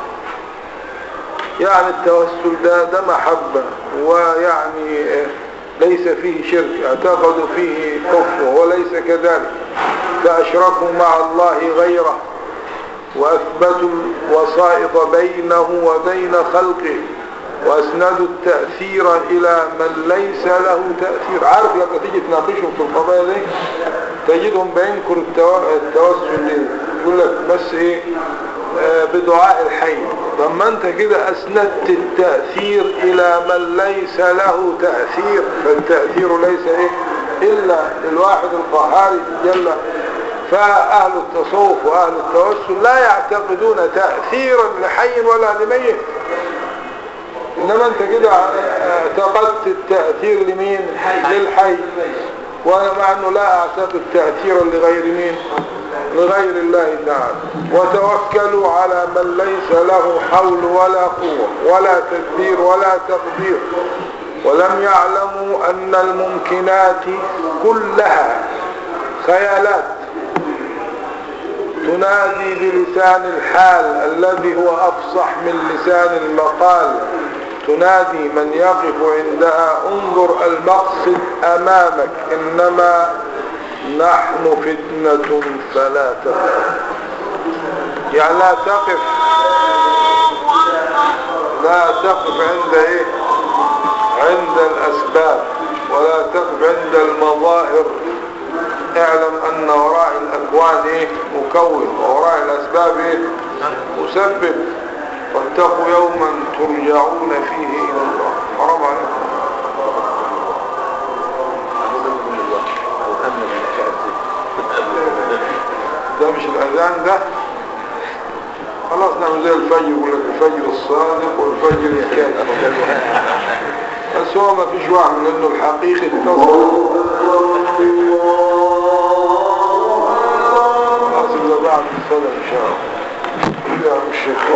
يعني التوسل ده محبة ويعني ليس فيه شرك، اعتقدوا فيه كفر وليس كذلك، فأشركوا مع الله غيره وأثبتوا الوسائط بينه وبين خلقه وأسندوا التأثير إلى من ليس له تأثير. عارف لما تيجي تناقشهم في القضايا دي تجدهم بينكر التوسل دي، يقول لك بس بدعاء الحي. لما انت كده أسندت التأثير إلى من ليس له تأثير، فالتأثير ليس إلا الواحد القهار جل. فأهل التصوف وأهل التوسل لا يعتقدون تأثيرا لحي ولا لميت، إنما أنت كده اعتقدت التأثير لمين؟ للحي. وأنا مع أنه لا أعتقد تأثيرا لغير مين؟ لغير الله تعالى. وتوكلوا على من ليس له حول ولا قوة ولا تدبير ولا تقدير، ولم يعلموا أن الممكنات كلها خيالات تنادي بلسان الحال الذي هو أفصح من لسان المقال، تنادي من يقف عندها انظر المقصد أمامك، إنما نحن فتنة فلا تقف. يعني لا تقف عند عند الأسباب، ولا تقف عند المظاهر. اعلم أن وراء الأكوان مكون، ووراء الأسباب مسبب. واتقوا يوما ترجعون فيه إلى الله. حرام عليكم. ده مش الأذان ده، خلاص نعمل زي الفجر، يقول لك الفجر الصادق والفجر الكاذب. بس هو ما فيش واحد لأنه الحقيقي اتصل. خلاص إذا بعد الصلاة إن شاء الله يا الشيخ.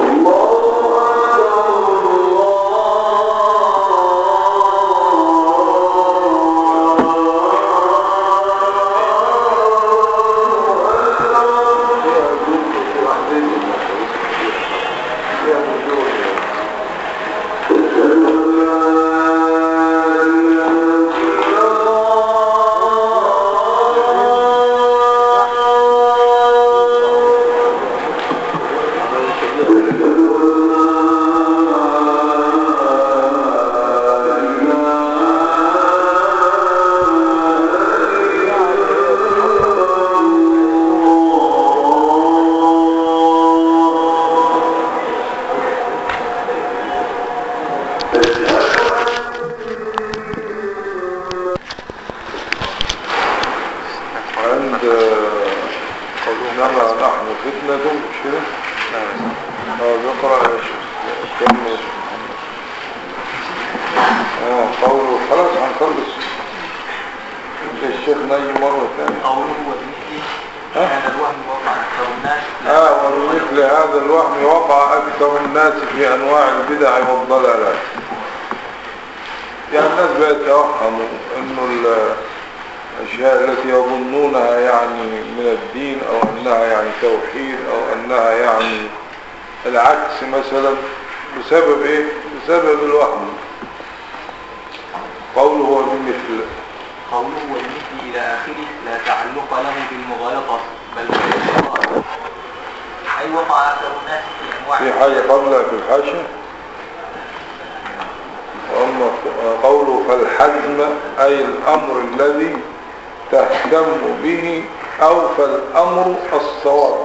قوله خلاص هنخلص. الشيخ نجي مرة ثانية. قوله وبمثل هذا الوهم وقع أكثر الناس. وبمثل هذا الوهم وقع أكثر الناس في أنواع البدع والضلالات. يعني الناس بيتوهموا إنه الأشياء التي يظنونها يعني من الدين أو أنها يعني توحيد أو أنها يعني العكس مثلا بسبب إيه؟ بسبب الوهم. قوله وبمثل إلى آخره لا تعلق له بالمغالطة بل بالمغالطة. أي وقع أكثر الناس في أنواع في حاجة قبلها في الحاشية. وأما قوله فالحزم أي الأمر الذي تهتم به أو فالأمر الصواب.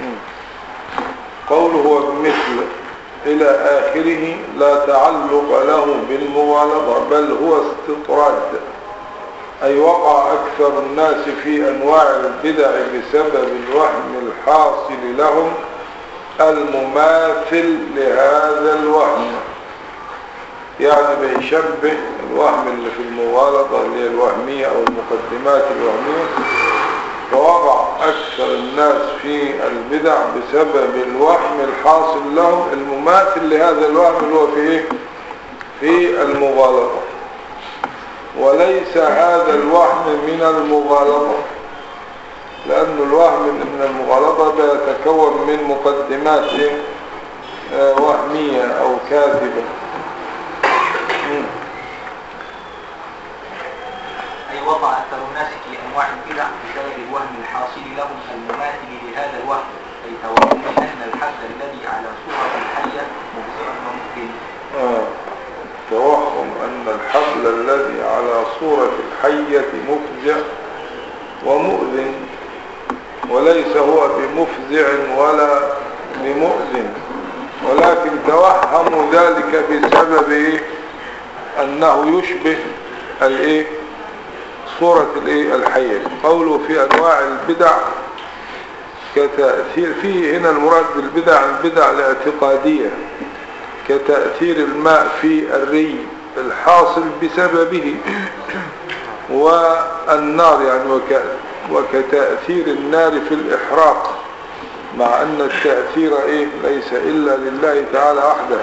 قوله وبمثل إلى آخره لا تعلق له بالمغالطة بل هو استطراد، أي وقع أكثر الناس في أنواع البدع بسبب الوهم الحاصل لهم المماثل لهذا الوهم. يعني بيشبه الوهم اللي في المغالطة اللي هي الوهمية أو المقدمات الوهمية، فوقع أكثر الناس في البدع بسبب الوهم الحاصل لهم المماثل لهذا الوهم اللي هو في المغالطة. وليس هذا الوهم من المغالطة، لأن الوهم من المغالطة بيتكون من مقدمات وهمية أو كاذبة. أي وقع أكثر الناس في أنواع البدع بسبب الوهم الحاصل لهم المماثل لهذا الوهم، أي توهم أن الحد الذي على صورة الحية مبصر وممكن. توهم أن الحبل الذي على صورة الحية مفزع ومؤذن، وليس هو بمفزع ولا بمؤذن، ولكن توهموا ذلك بسبب أنه يشبه صورة الحية. قوله في أنواع البدع كتأثير فيه هنا المراد بالبدع البدع الاعتقادية كتأثير الماء في الري الحاصل بسببه، والنار يعني وكتأثير النار في الإحراق، مع أن التأثير ليس إلا لله تعالى وحده.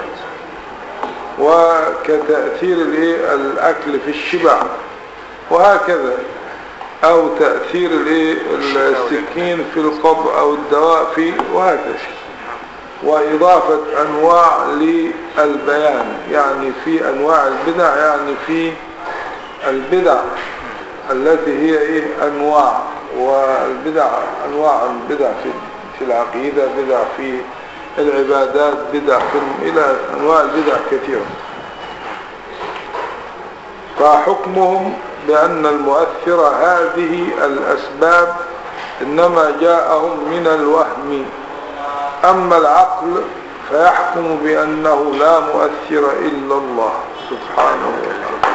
وكتأثير الأكل في الشبع وهكذا، أو تأثير السكين في القبض أو الدواء فيه وهكذا. وإضافة أنواع للبيان، يعني في أنواع البدع يعني في البدع التي هي أنواع، والبدع أنواع البدع في العقيدة، بدع في العبادات، بدع إلى أنواع البدع كثيرة. فحكمهم بأن المؤثر هذه الأسباب إنما جاءهم من الوهم، أما العقل فيحكم بأنه لا مؤثر إلا الله سبحانه وتعالى.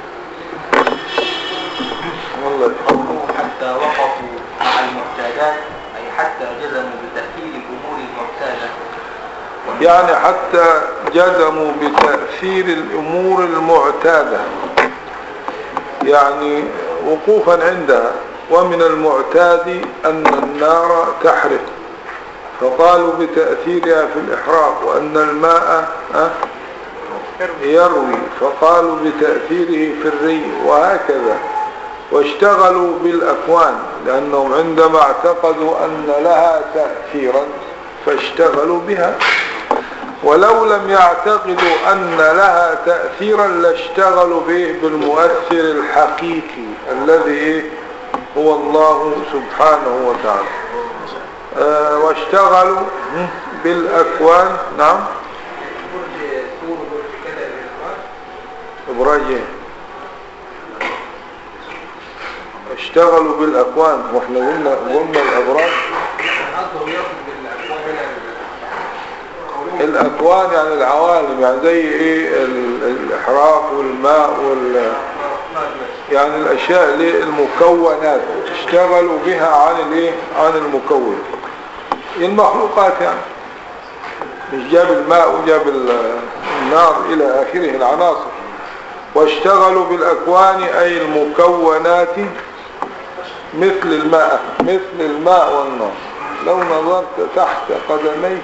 والله حكموا حتى وقفوا مع المعتادات، أي حتى جزموا بتأثير الأمور المعتادة، يعني حتى جزموا بتأثير الأمور المعتادة، يعني وقوفا عندها. ومن المعتاد أن النار تحرق فقالوا بتأثيرها في الإحراق، وأن الماء يروي فقالوا بتأثيره في الري وهكذا. واشتغلوا بالأكوان لأنهم عندما اعتقدوا أن لها تأثيرا فاشتغلوا بها، ولو لم يعتقدوا أن لها تأثيرا لاشتغلوا به بالمؤثر الحقيقي الذي هو الله سبحانه وتعالى. واشتغلوا بالأكوان. نعم. إبراهيم اشتغلوا بالأكوان، واحنا قلنا الأبراج. الأكوان يعني العوالم، يعني زي الإحراق والماء يعني الأشياء المكونات اشتغلوا بها عن المكون المخلوقات، يعني مش جاب الماء وجاب النار إلى آخره العناصر. واشتغلوا بالأكوان أي المكونات مثل الماء والنار. لو نظرت تحت قدميك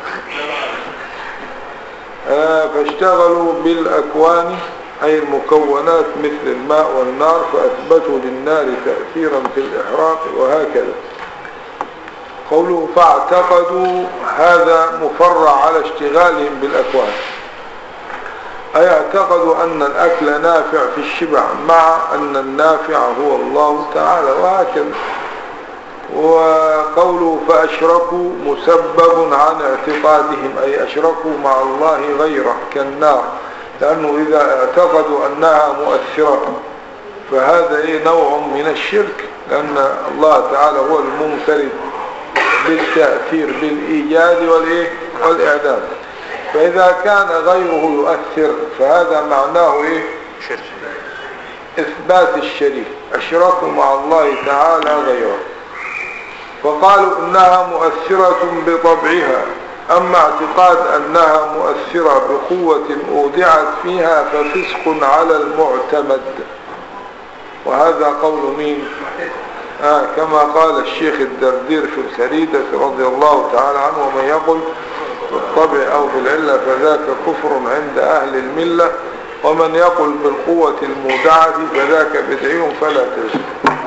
فاشتغلوا بالأكوان أي المكونات مثل الماء والنار، فأثبتوا للنار تأثيرا في الإحراق وهكذا. قوله فاعتقدوا هذا مفرع على اشتغالهم بالأكوان، أي اعتقدوا أن الأكل نافع في الشبع مع أن النافع هو الله تعالى وهكذا. وقوله فأشركوا مسبب عن اعتقادهم، أي أشركوا مع الله غيره كالنار، لأنه إذا اعتقدوا أنها مؤثرة فهذا نوع من الشرك، لأن الله تعالى هو المنفرد بالتأثير بالإيجاد والإعدام. فإذا كان غيره يؤثر فهذا معناه شرك، إثبات الشريك، أشركوا مع الله تعالى غيره. فقالوا إنها مؤثرة بطبعها، أما اعتقاد أنها مؤثرة بقوة أودعت فيها ففسق على المعتمد. وهذا قول مين؟ كما قال الشيخ الدردير في الخريدة رضي الله تعالى عنه: ومن يقل بالطبع أو بالعلة فذاك كفر عند أهل الملة، ومن يقل بالقوة المودعة فذاك بدعي فلا تجد.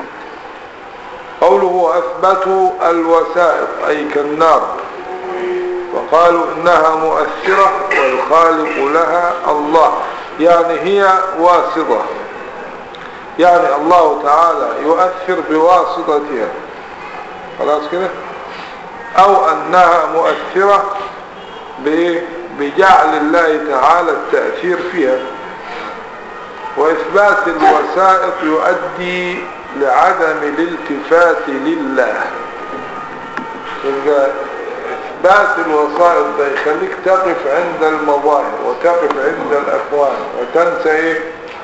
قوله أثبتوا الوسائط أي كالنار، وقالوا إنها مؤثرة والخالق لها الله، يعني هي واسطة، يعني الله تعالى يؤثر بواسطتها، خلاص كده، أو أنها مؤثرة بجعل الله تعالى التأثير فيها. وإثبات الوسائط يؤدي لعدم الالتفات لله. إثبات الوسائط ده يخليك تقف عند المظاهر وتقف عند الأكوان وتنسى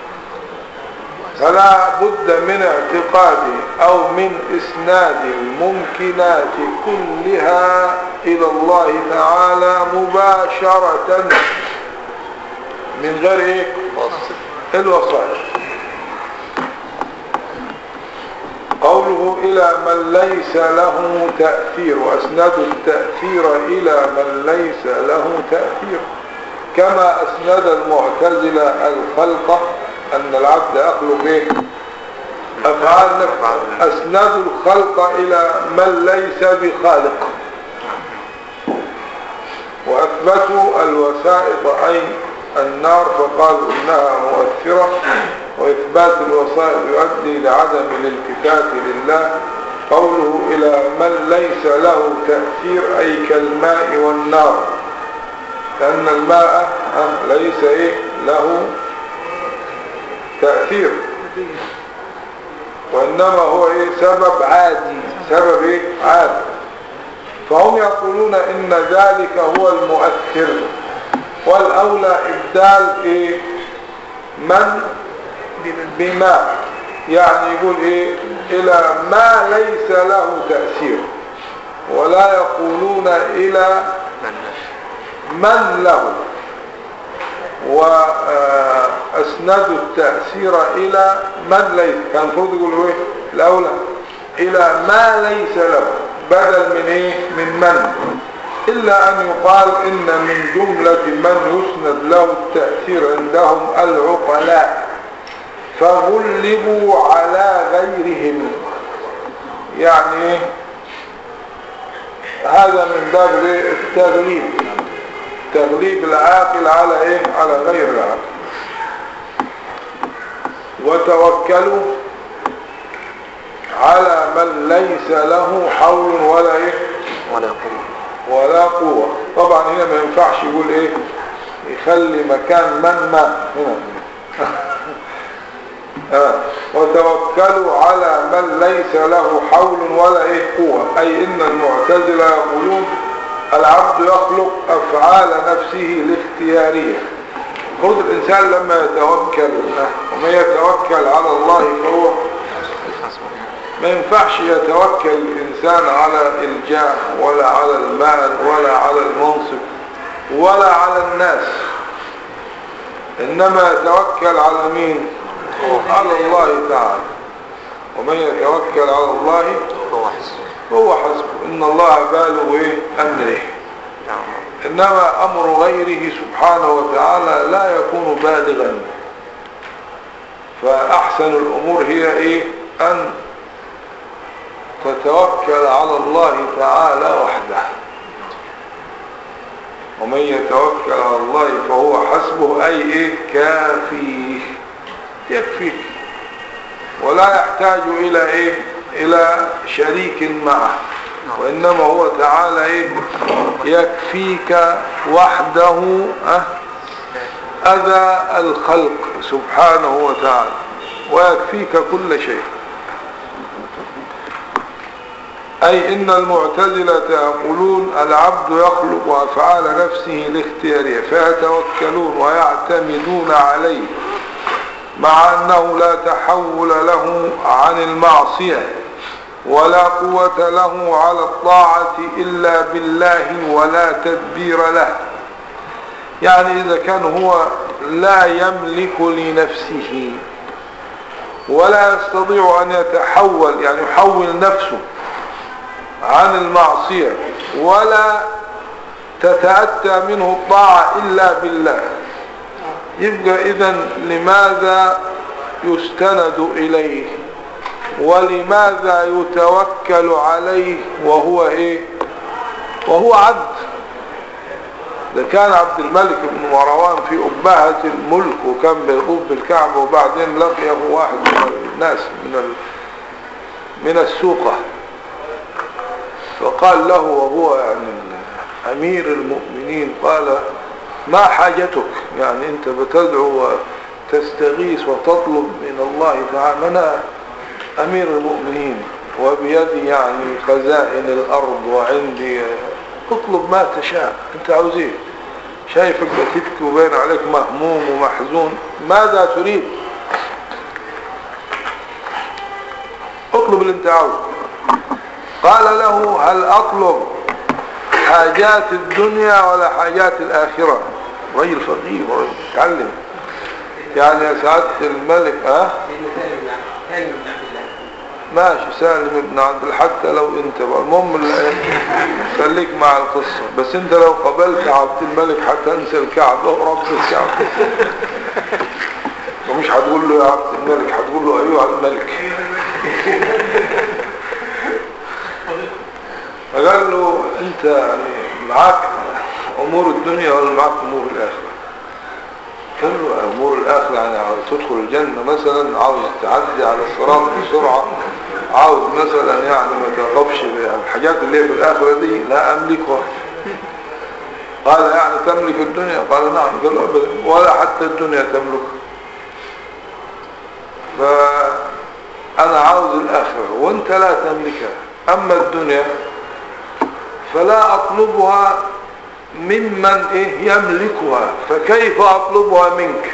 فلا بد من اعتقاد أو من إسناد الممكنات كلها إلى الله تعالى مباشرة من غير الوسائط. قوله إلى من ليس له تأثير، وأسندوا التأثير إلى من ليس له تأثير، كما أسند المعتزلة الخلق أن العبد يخلق أفعال نفسه، أسندوا الخلق إلى من ليس بخالق. وأثبتوا الوسائط أي النار فقالوا إنها مؤثرة، وإثبات الوسائط يؤدي لعدم الالتفات لله. قوله إلى من ليس له تأثير أي كالماء والنار، لأن الماء ليس له تأثير، وإنما هو سبب عادي، سبب عادي. فهم يقولون إن ذلك هو المؤثر، والأولى إبدال من بما، يعني يقول إلى ما ليس له تأثير، ولا يقولون إلى من له. وأسندوا التأثير إلى من ليس، كان المفروض يقولوا الأولى إلى ما ليس له بدل من إلا أن يقال إن من جملة من يسند له التأثير عندهم العقلاء فغلبوا على غيرهم، يعني هذا من باب التغليب، تغليب العاقل على غير العاقل. وتوكلوا على من ليس له حول ولا قوة. طبعا هنا ما ينفعش يقول يخلي مكان من ما هنا وتوكلوا على من ليس له حول ولا قوة، أي إن المعتزلة يقولون العبد يخلق أفعال نفسه الاختيارية. خذ الإنسان لما يتوكل وما يتوكل على الله فهو ما ينفعش يتوكل الإنسان على الجاه ولا على المال ولا على المنصب ولا على الناس، إنما يتوكل على مين؟ على الله تعالى. ومن يتوكل على الله هو حسبه إن الله بالغ أمره. إنما أمر غيره سبحانه وتعالى لا يكون بالغا. فأحسن الأمور هي أن تتوكل على الله تعالى وحده. ومن يتوكل على الله فهو حسبه أي كافيه، يكفيك ولا يحتاج إلى شريك معه، وإنما هو تعالى يكفيك وحده أذى الخلق سبحانه وتعالى، ويكفيك كل شيء. أي إن المعتزلة يقولون العبد يخلق أفعال نفسه لاختياره فيتوكلون ويعتمدون عليه، مع أنه لا تحول له عن المعصية ولا قوة له على الطاعة إلا بالله ولا تدبير له. يعني إذا كان هو لا يملك لنفسه ولا يستطيع أن يتحول، يعني يحول نفسه عن المعصية ولا تتأتى منه الطاعة إلا بالله، يبقى إذن لماذا يستند إليه ولماذا يتوكل عليه وهو عبد؟ ده كان عبد الملك بن مروان في أبهة الملك وكان بيطوف بالكعبة، وبعدين لقيه واحد من الناس من السوقة، فقال له وهو يعني أمير المؤمنين، قال ما حاجتك؟ يعني أنت بتدعو وتستغيث وتطلب من الله تعالى، أنا أمير المؤمنين وبيدي يعني خزائن الأرض وعندي، اطلب ما تشاء، أنت عاوز ايه؟ شايفك بتبكي وبين عليك مهموم ومحزون، ماذا تريد؟ اطلب اللي انت عاوزه. قال له هل أطلب حاجات الدنيا ولا حاجات الآخرة؟ رجل فقيه ورجل تعلم، يعني يا سعادة الملك ماشي سالم ابن عبد، حتى لو انت بقى المهم خليك مع القصة، بس انت لو قبلت عبد الملك هتنسى الكعبة ورب الكعبة ومش هتقول له يا عبد الملك، هتقول له ايوه الملك. فقال له انت يعني معاك امور الدنيا ولا معاك امور الاخرة؟ قال له امور الاخرة، يعني عاوز تدخل الجنة مثلا، عاوز تعدي على الصراط بسرعة، عاوز مثلا يعني ما ترغبش الحاجات اللي هي في الاخرة دي لا املكها. قال يعني تملك الدنيا؟ قال نعم. قال له ابدا، ولا حتى الدنيا تملكها، فانا عاوز الاخرة وانت لا تملكها، اما الدنيا فلا اطلبها ممن يملكها، فكيف اطلبها منك؟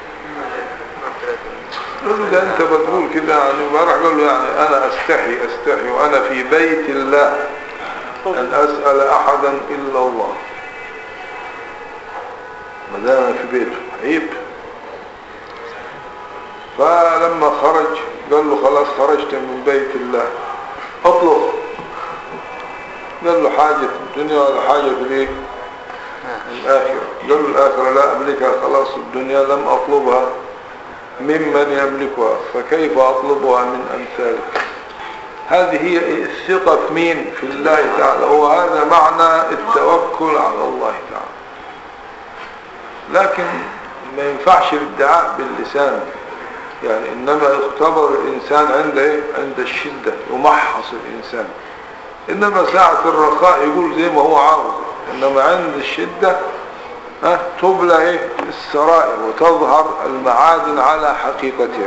قال له ده انت بتقول كده يعني. وراح قال له يعني انا استحي وانا في بيت الله ان اسأل احدا الا الله، ما دام انا في بيته عيب. فلما خرج قال له خلاص خرجت من بيت الله، اطلب. قال له حاجة الدنيا ولا حاجة الايه الآخرة؟ قال له الآخرة لا أملكها، خلاص الدنيا لم أطلبها ممن يملكها، فكيف أطلبها من أمثالك؟ هذه هي الثقة في مين؟ في الله تعالى، وهذا معنى التوكل على الله تعالى. لكن ما ينفعش الادعاء باللسان، يعني إنما يختبر الإنسان عند الشدة، يمحص الإنسان، إنما ساعة الرخاء يقول زي ما هو عاوز، إنما عند الشدة تبلى السرائر وتظهر المعادن على حقيقتها.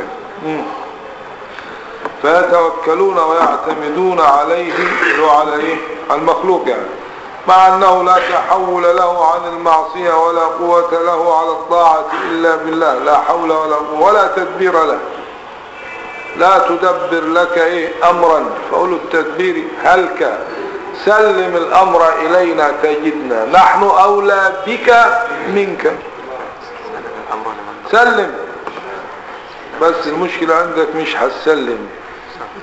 فيتوكلون ويعتمدون عليه على المخلوق، يعني مع أنه لا تحول له عن المعصية ولا قوة له على الطاعة إلا بالله، لا حول ولا قوة ولا تدبير له. لا تدبر لك أمرا، فقول التدبير هلك سلم الأمر إلينا تجدنا نحن أولى بك منك. سلم، بس المشكلة عندك مش هتسلم،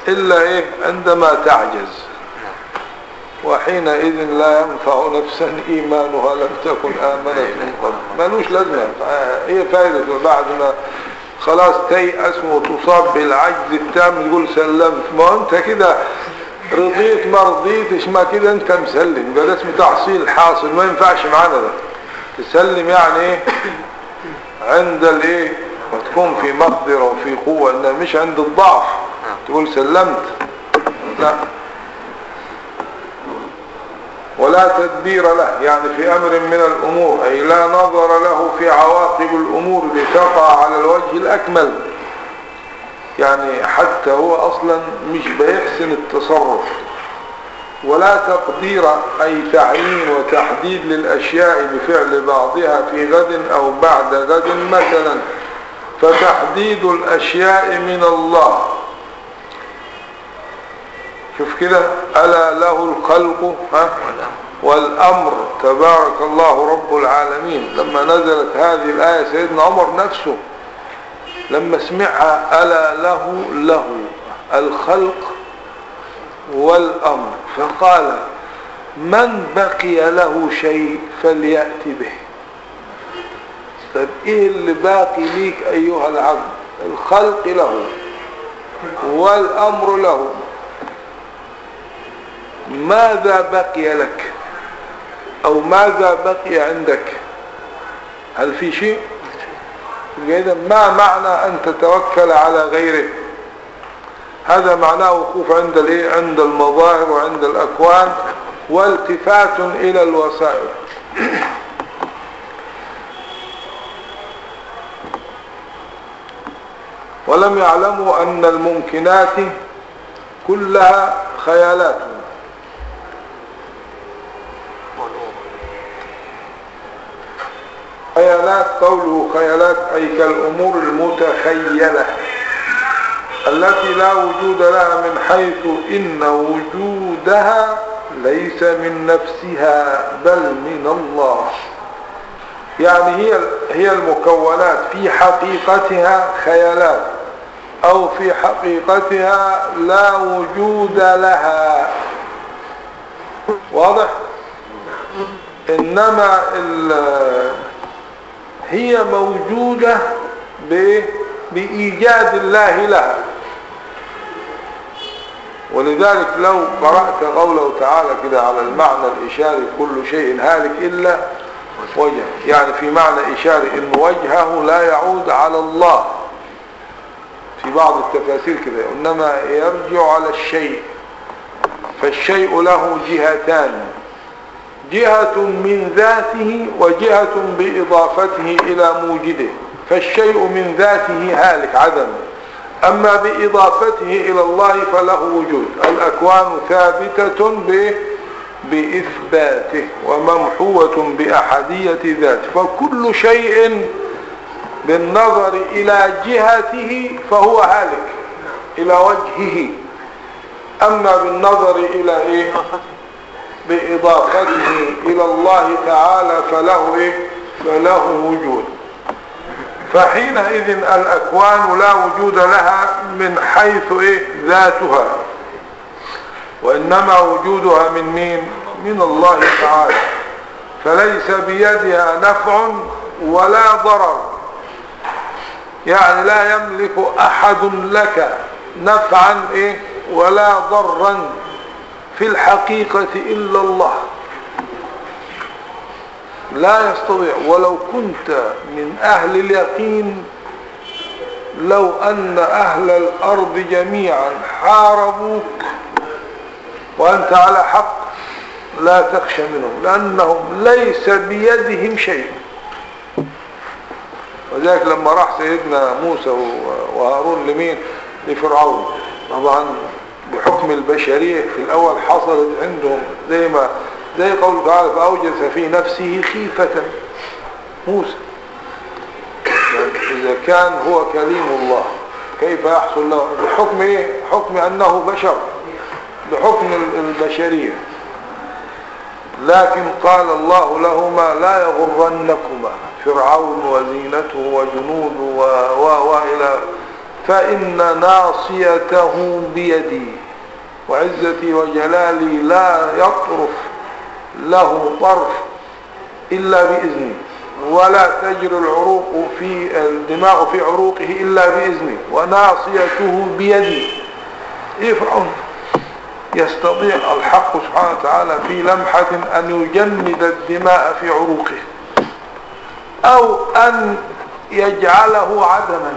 إلا إيه عندما تعجز، وحينئذ لا ينفع نفسا إيمانها لم تكن آمنت من قبل. ملوش لازمة. إيه فائدته بعد ما خلاص تيأس وتصاب بالعجز التام تقول سلمت؟ ما أنت كده رضيت ما رضيتش، ما كده أنت مسلم، ده اسمه تحصيل حاصل، ما ينفعش معانا ده. تسلم يعني إيه عند الإيه ما تكون في مقدرة وفي قوة، إنه مش عند الضعف تقول سلمت، لا. ولا تدبير له، يعني في أمر من الأمور، أي لا نظر له في عواقب الأمور لتقع على الوجه الأكمل. يعني حتى هو أصلا مش بيحسن التصرف. ولا تقدير، أي تعيين وتحديد للأشياء بفعل بعضها في غد أو بعد غد مثلا، فتحديد الأشياء من الله. شوف كده، ألا له الخلق والأمر تبارك الله رب العالمين. لما نزلت هذه الآية سيدنا عمر نفسه لما سمعها ألا له الخلق والأمر، فقال من بقي له شيء فليأتي به. طيب إيه اللي باقي ليك أيها العبد؟ الخلق له والأمر له، ماذا بقي لك أو ماذا بقي عندك؟ هل في شيء؟ إذا ما معنى أن تتوكل على غيره؟ هذا معناه وقوف عند الايه؟ عند المظاهر وعند الأكوان، والتفات إلى الوسائل. ولم يعلموا أن الممكنات كلها خيالات. خيالات، قوله خيالات أي كالأمور المتخيلة التي لا وجود لها، من حيث إن وجودها ليس من نفسها بل من الله. يعني هي المكونات في حقيقتها خيالات، أو في حقيقتها لا وجود لها. واضح؟ إنما هي موجودة بإيجاد الله لها. ولذلك لو قرأت قوله تعالى كده على المعنى الإشاري كل شيء هالك إلا وجهه، يعني في معنى إشاري إن وجهه لا يعود على الله في بعض التفاسير كده، إنما يرجع على الشيء. فالشيء له جهتان، جهة من ذاته وجهة بإضافته إلى موجده. فالشيء من ذاته هالك عدم، أما بإضافته إلى الله فله وجود. الأكوان ثابتة بإثباته وممحوة بأحدية ذاته. فكل شيء بالنظر إلى جهته فهو هالك إلى وجهه، أما بالنظر إلى إيه؟ بإضافته إلى الله تعالى فله إيه؟ فله وجود. فحينئذ الأكوان لا وجود لها من حيث إيه؟ ذاتها، وإنما وجودها من مين؟ من الله تعالى. فليس بيدها نفع ولا ضرر، يعني لا يملك أحد لك نفعا إيه؟ ولا ضرا في الحقيقة إلا الله، لا يستطيع. ولو كنت من أهل اليقين، لو أن أهل الأرض جميعا حاربوك وأنت على حق لا تخشى منهم، لأنهم ليس بيدهم شيء. وذلك لما راح سيدنا موسى وهارون لمين؟ لفرعون، طبعا بحكم البشرية في الأول حصلت عندهم زي قول تعالى فأوجس في نفسه خيفة موسى. يعني إذا كان هو كليم الله كيف يحصل له؟ بحكم إيه؟ حكم أنه بشر، بحكم البشرية. لكن قال الله لهما لا يغرنكما فرعون وزينته وجنوده وإلى فإن ناصيته بيدي وعزتي وجلالي لا يطرف له طرف إلا بإذني، ولا تجري العروق في الدماء في عروقه إلا بإذني، وناصيته بيدي. إيه فرعون يستطيع الحق سبحانه وتعالى في لمحة أن يجمد الدماء في عروقه أو أن يجعله عدما.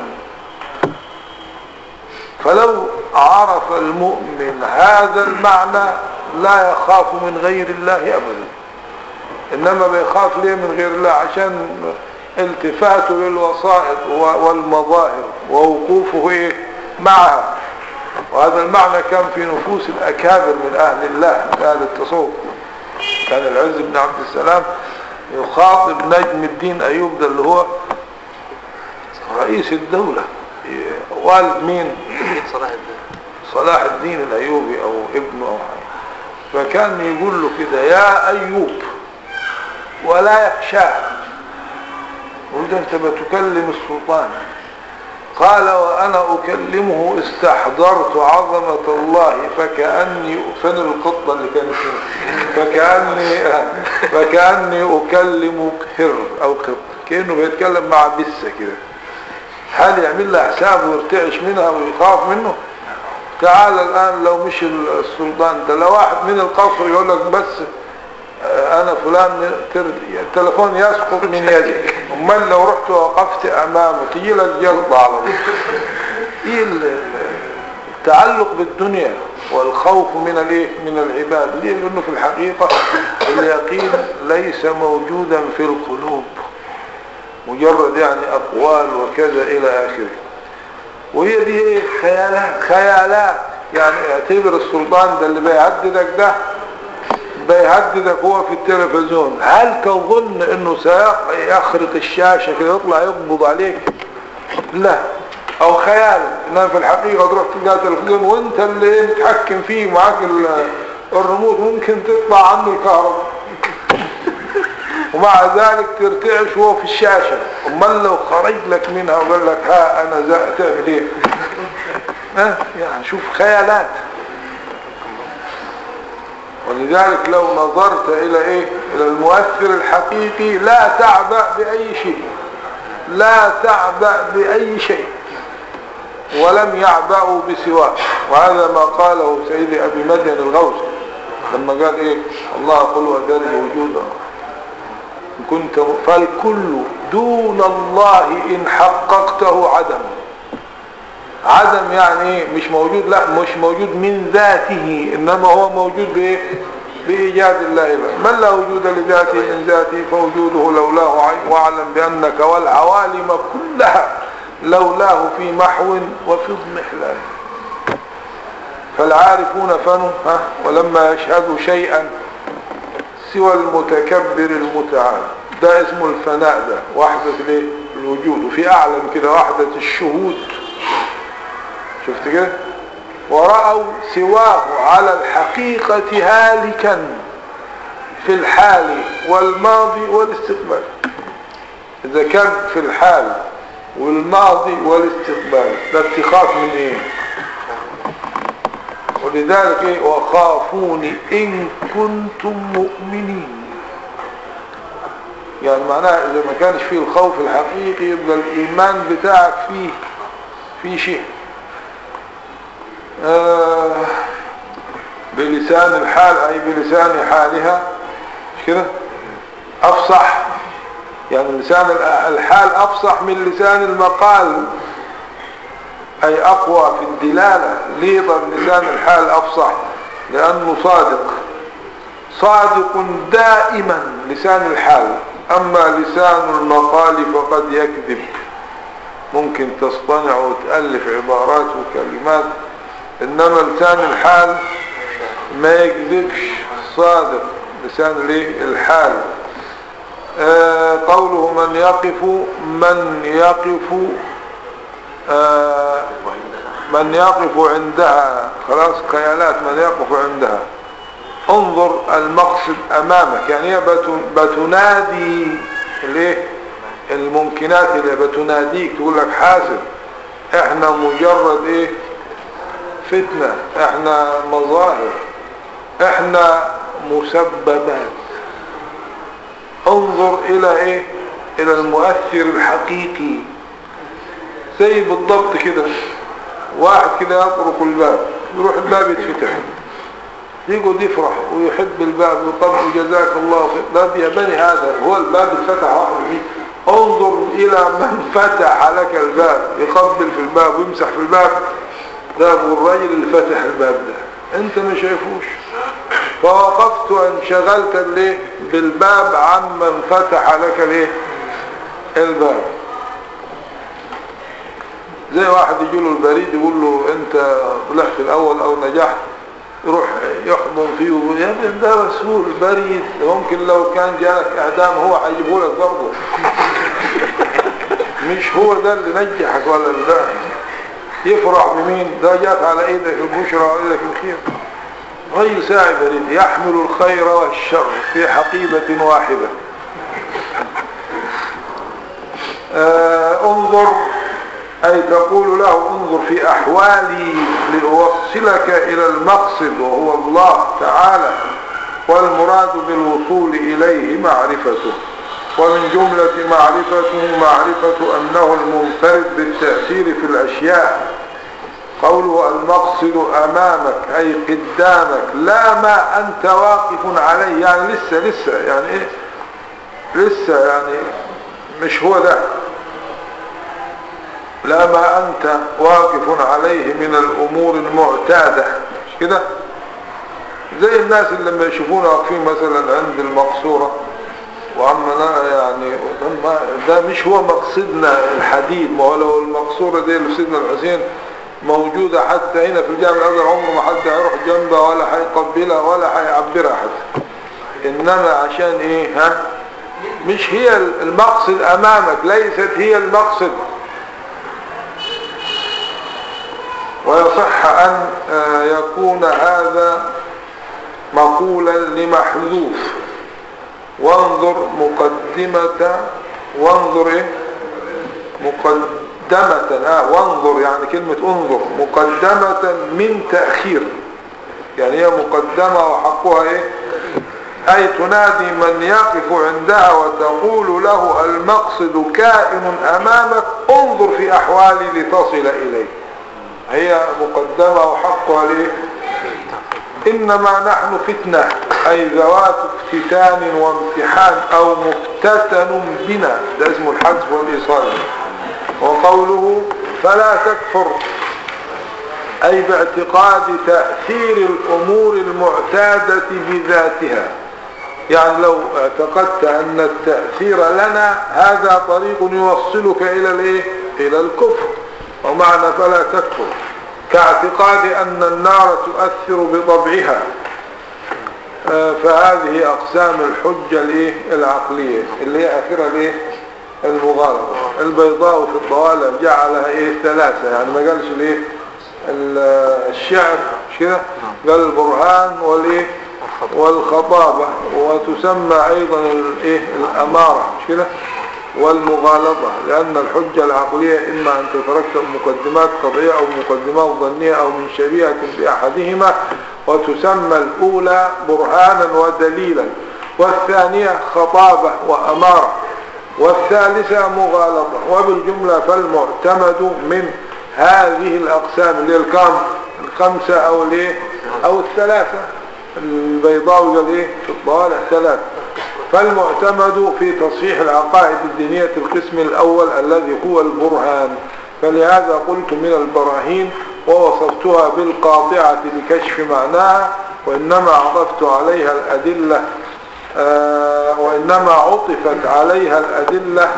فلو عرف المؤمن هذا المعنى لا يخاف من غير الله أبدا، إنما بيخاف ليه من غير الله؟ عشان التفاته للوسائط والمظاهر ووقوفه إيه معها. وهذا المعنى كان في نفوس الأكابر من أهل الله من أهل التصوف. كان العز بن عبد السلام يخاطب نجم الدين أيوب ده اللي هو رئيس الدولة، والد مين؟ صلاح الدين الأيوبي أو ابنه أو حاجة. فكان يقول له كده: يا أيوب، ولا يخشاه. وده أنت بتكلم السلطان. قال: وأنا أكلمه استحضرت عظمة الله فكأني فن القطة اللي كانت فكأني أكلم قهر أو قط، كأنه بيتكلم مع بسة كده. هل يعمل له حساب ويرتعش منها ويخاف منه؟ تعال الآن لو مش السلطان ده، لو واحد من القصر يقول لك بس أنا فلان، التلفون يسقط من يدك. أمال لو رحت ووقفت أمامه تجي لك جلطة على طول. إيه التعلق بالدنيا والخوف من العباد. ليه؟ لأنه في الحقيقة اليقين ليس موجودا في القلوب، مجرد يعني أقوال وكذا إلى آخره. وهي دي إيه؟ خيالات. يعني اعتبر السلطان ده اللي بيهددك هو في التلفزيون، هل تظن انه سيخرق الشاشة كده يطلع يقبض عليك؟ لا. او خيال، انما في الحقيقة تروح تلقى تلفزيون وانت اللي متحكم فيه، معاك الريموت، ممكن تطلع عنه الكهرباء ومع ذلك ترتعش وهو في الشاشة. امال لو خرج لك منها وقال لك ها انا تعمل ايه؟ يعني شوف خيالات. ولذلك لو نظرت إلى المؤثر الحقيقي لا تعبأ بأي شيء، ولم يعبأوا بسواه. وهذا ما قاله سيدي أبي مدين الغوث لما قال الله قل وذل وجوده كنت فالكل دون الله إن حققته عدم يعني مش موجود، لا مش موجود من ذاته، إنما هو موجود بإيجاد الله. من لا وجود لذاته من ذاته فوجوده لولاه عين، واعلم بأنك والعوالم كلها لولاه في محو وفي اضمحلال. فالعارفون فنوا ولما يشهدوا شيئا سوى المتكبر المتعال. ده اسمه الفناء، ده وحدة الوجود. وفي أعلم كده وحدة الشهود. شفت كده؟ ورأوا سواه على الحقيقة هالكا في الحال والماضي والاستقبال. إذا كان في الحال والماضي والاستقبال ده اتخاف من ايه؟ ولذلك وخافوني إن كنتم مؤمنين. يعني معناها إذا ما كانش فيه الخوف الحقيقي يبقى الإيمان بتاعك فيه شيء. بلسان الحال أي بلسان حالها، مش كده؟ أفصح، يعني لسان الحال أفصح من لسان المقال، أي أقوى في الدلالة. ليه لسان الحال أفصح؟ لأنه صادق دائما لسان الحال. أما لسان المقال فقد يكذب، ممكن تصطنع وتألف عبارات وكلمات، إنما لسان الحال ما يكذبش، صادق لسان الحال. قوله من يقف عندها، خلاص خيالات، من يقف عندها. انظر المقصد أمامك، يعني هي بتنادي الممكنات اللي بتناديك، تقول لك حاسب احنا مجرد ايه؟ فتنة، احنا مظاهر، احنا مسببات. انظر الى ايه؟ الى المؤثر الحقيقي. زي بالضبط كده واحد كده يطرق الباب، يروح الباب يتفتح، يقعد يفرح ويحب الباب ويقول جزاك الله خير. لا يا بني آدم، هو الباب اتفتح واحد فيه. انظر الى من فتح لك الباب، يقبل في الباب ويمسح في الباب. ده ابو الرجل اللي فتح الباب ده، انت ما شايفوش. فوقفت وانشغلت ليه بالباب عمن فتح لك ليه الباب. زي واحد يجي له البريد يقول له انت طلعت الاول او نجحت، يروح يحضن فيه ويقول يا ابني ده رسول بريد، ممكن لو كان جالك اعدام هو هيجيبه لك برضه. مش هو ده اللي نجحك ولا ده. يفرح بمين؟ ده جات على ايدك البشرى وايدك الخير. غير ساعي بريد يحمل الخير والشر في حقيبة واحدة. انظر، أي تقول له انظر في أحوالي لأوصلك إلى المقصد وهو الله تعالى، والمراد بالوصول إليه معرفته. ومن جملة معرفته معرفة أنه المنفرد بالتأثير في الأشياء. قوله المقصد أمامك أي قدامك، لا ما أنت واقف عليه، يعني لسه يعني إيه؟ لسه يعني مش هو ده. لا ما أنت واقف عليه من الأمور المعتادة، مش كده؟ زي الناس اللي لما يشوفونا واقفين مثلا عند المقصورة وعمنا يعني ده مش هو مقصدنا الحديد. ما هو لو المقصورة دي اللي سيدنا الحسين موجودة حتى هنا في الجامع الأزهر عمره ما حد هيروح جنبها ولا هيقبلها ولا هيعبرها حتى. إنما عشان إيه؟ ها؟ مش هي المقصد أمامك، ليست هي المقصد. ويصح أن يكون هذا مقولا لمحذوف. وانظر مقدمة، وانظر إيه؟ مقدمة، وانظر يعني كلمة انظر مقدمة من تأخير، يعني هي مقدمة وحقها إيه؟ أي تنادي من يقف عندها وتقول له المقصد كائن أمامك، انظر في أحوالي لتصل إليه. هي مقدمة وحقها ليه؟ إنما نحن فتنة، أي ذوات افتتان وامتحان أو مفتتن بنا، ده اسمه الحذف والإيصال. وقوله فلا تكفر أي باعتقاد تأثير الأمور المعتادة بذاتها. يعني لو اعتقدت أن التأثير لنا هذا طريق يوصلك إلى الإيه؟ إلى الكفر. ومعنى فلا تكفر كاعتقاد أن النار تؤثر بطبعها. فهذه أقسام الحجة العقلية اللي هي آخرها المغالطة. البيضاء في الضوالع جعلها ثلاثة، يعني ما قالش الشعر مش كده، قال البرهان والخطابة، وتسمى أيضا الأمارة مش كده، والمغالطة، لأن الحجة العقلية إما أن تتركب مقدمات قطعية أو مقدمات ظنية أو من شبيهة بأحدهما، وتسمى الأولى برهانا ودليلا، والثانية خطابة وأمارة، والثالثة مغالطة. وبالجملة فالمعتمد من هذه الأقسام اللي الخمسة أو الثلاثة. البيضاوي قال في الضوالع ثلاثة. فالمعتمد في تصحيح العقائد الدينية القسم الأول الذي هو البرهان. فلهذا قلت من البراهين ووصفتها بالقاطعة لكشف معناها، وإنما عطفت عليها الأدلة وإنما عطفت عليها الأدلة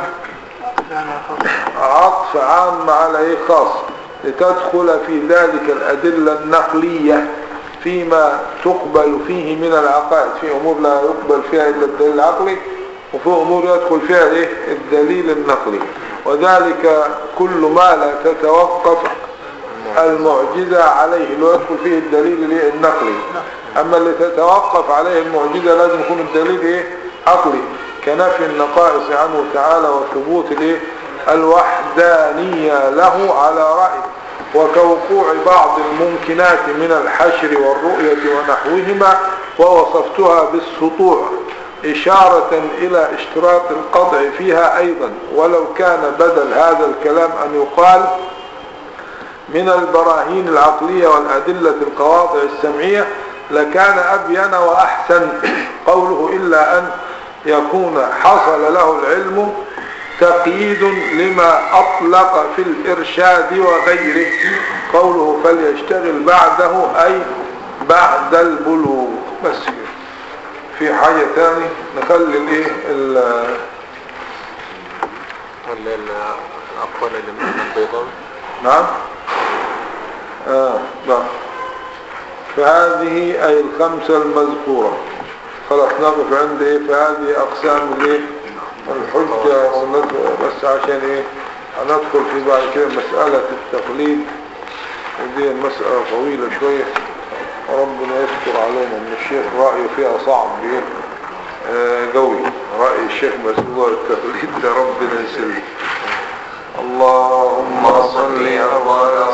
عطف عام على خاص، لتدخل في ذلك الأدلة النقلية فيما تقبل فيه من العقائد. في أمور لا يقبل فيها إلا الدليل العقلي، وفي أمور يدخل فيها الدليل النقلي. وذلك كل ما لا تتوقف المعجزة عليه لو يدخل فيه الدليل النقلي. أما اللي تتوقف عليه المعجزة لازم يكون الدليل عقلي، كنفي النقائص عنه تعالى وثبوت الوحدانية الوحدانية له على رأي، وكوقوع بعض الممكنات من الحشر والرؤية ونحوهما، ووصفتها بالسطوع إشارة إلى اشتراط القطع فيها أيضا. ولو كان بدل هذا الكلام أن يقال من البراهين العقلية والأدلة القواطع السمعية لكان أبين وأحسن. قوله إلا أن يكون حصل له العلم تقييد لما أطلق في الإرشاد وغيره. قوله فليشتغل بعده أي بعد البلوغ. بس في حاجة تاني نخلي الايه الأقوال اللي من البيضاوي. نعم نعم. فهذه أي الخمسة المذكورة. خلاص نقف عند ايه فهذه أقسام الايه الحجة. بس عشان ايه هندخل في بعد كده مسألة التقليد، ودي مسألة طويلة شوية وربنا يستر علينا. من الشيخ رأيه فيها صعب قوي، رأي الشيخ مسؤول التقليد ده ربنا يسلم. اللهم صل على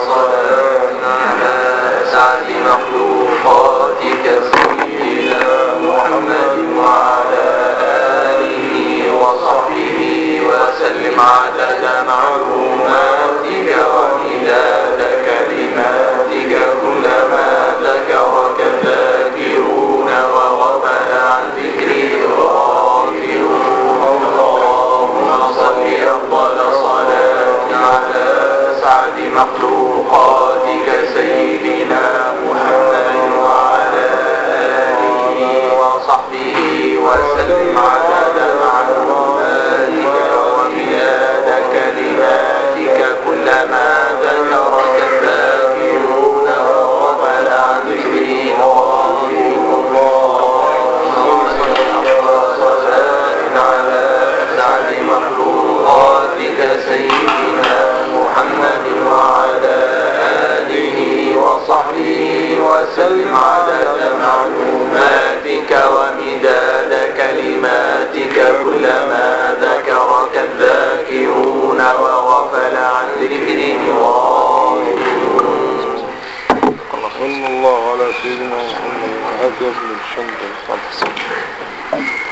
أسعد مخلوقاتك سيدنا محمد وعلى آله وصحبه وسلم عدد معلوماتك ومداد كلماتك كلما ذكرك الذاكرون وغفل عن ذكري الغافلون. اللهم صل أفضل صلاة على أسعد مخلوقاتك سيدنا محمد وعلى آله وصحبه وسلم عدد معلوماتك ومداد كلماتك كلما ذكرك الذاكرون وغفل عن ذكري الغافلون. اللهم صل أفضل صلاة على أسعد مخلوقاتك سيدنا محمد وعلى آله وصحبه وسلم عدد معلوماتك ومداد كلماتك كلما ذكرك الذاكرون وغفل عن ذكر الغافلون. صلى الله على سيدنا محمد. هذا ابن الشمس.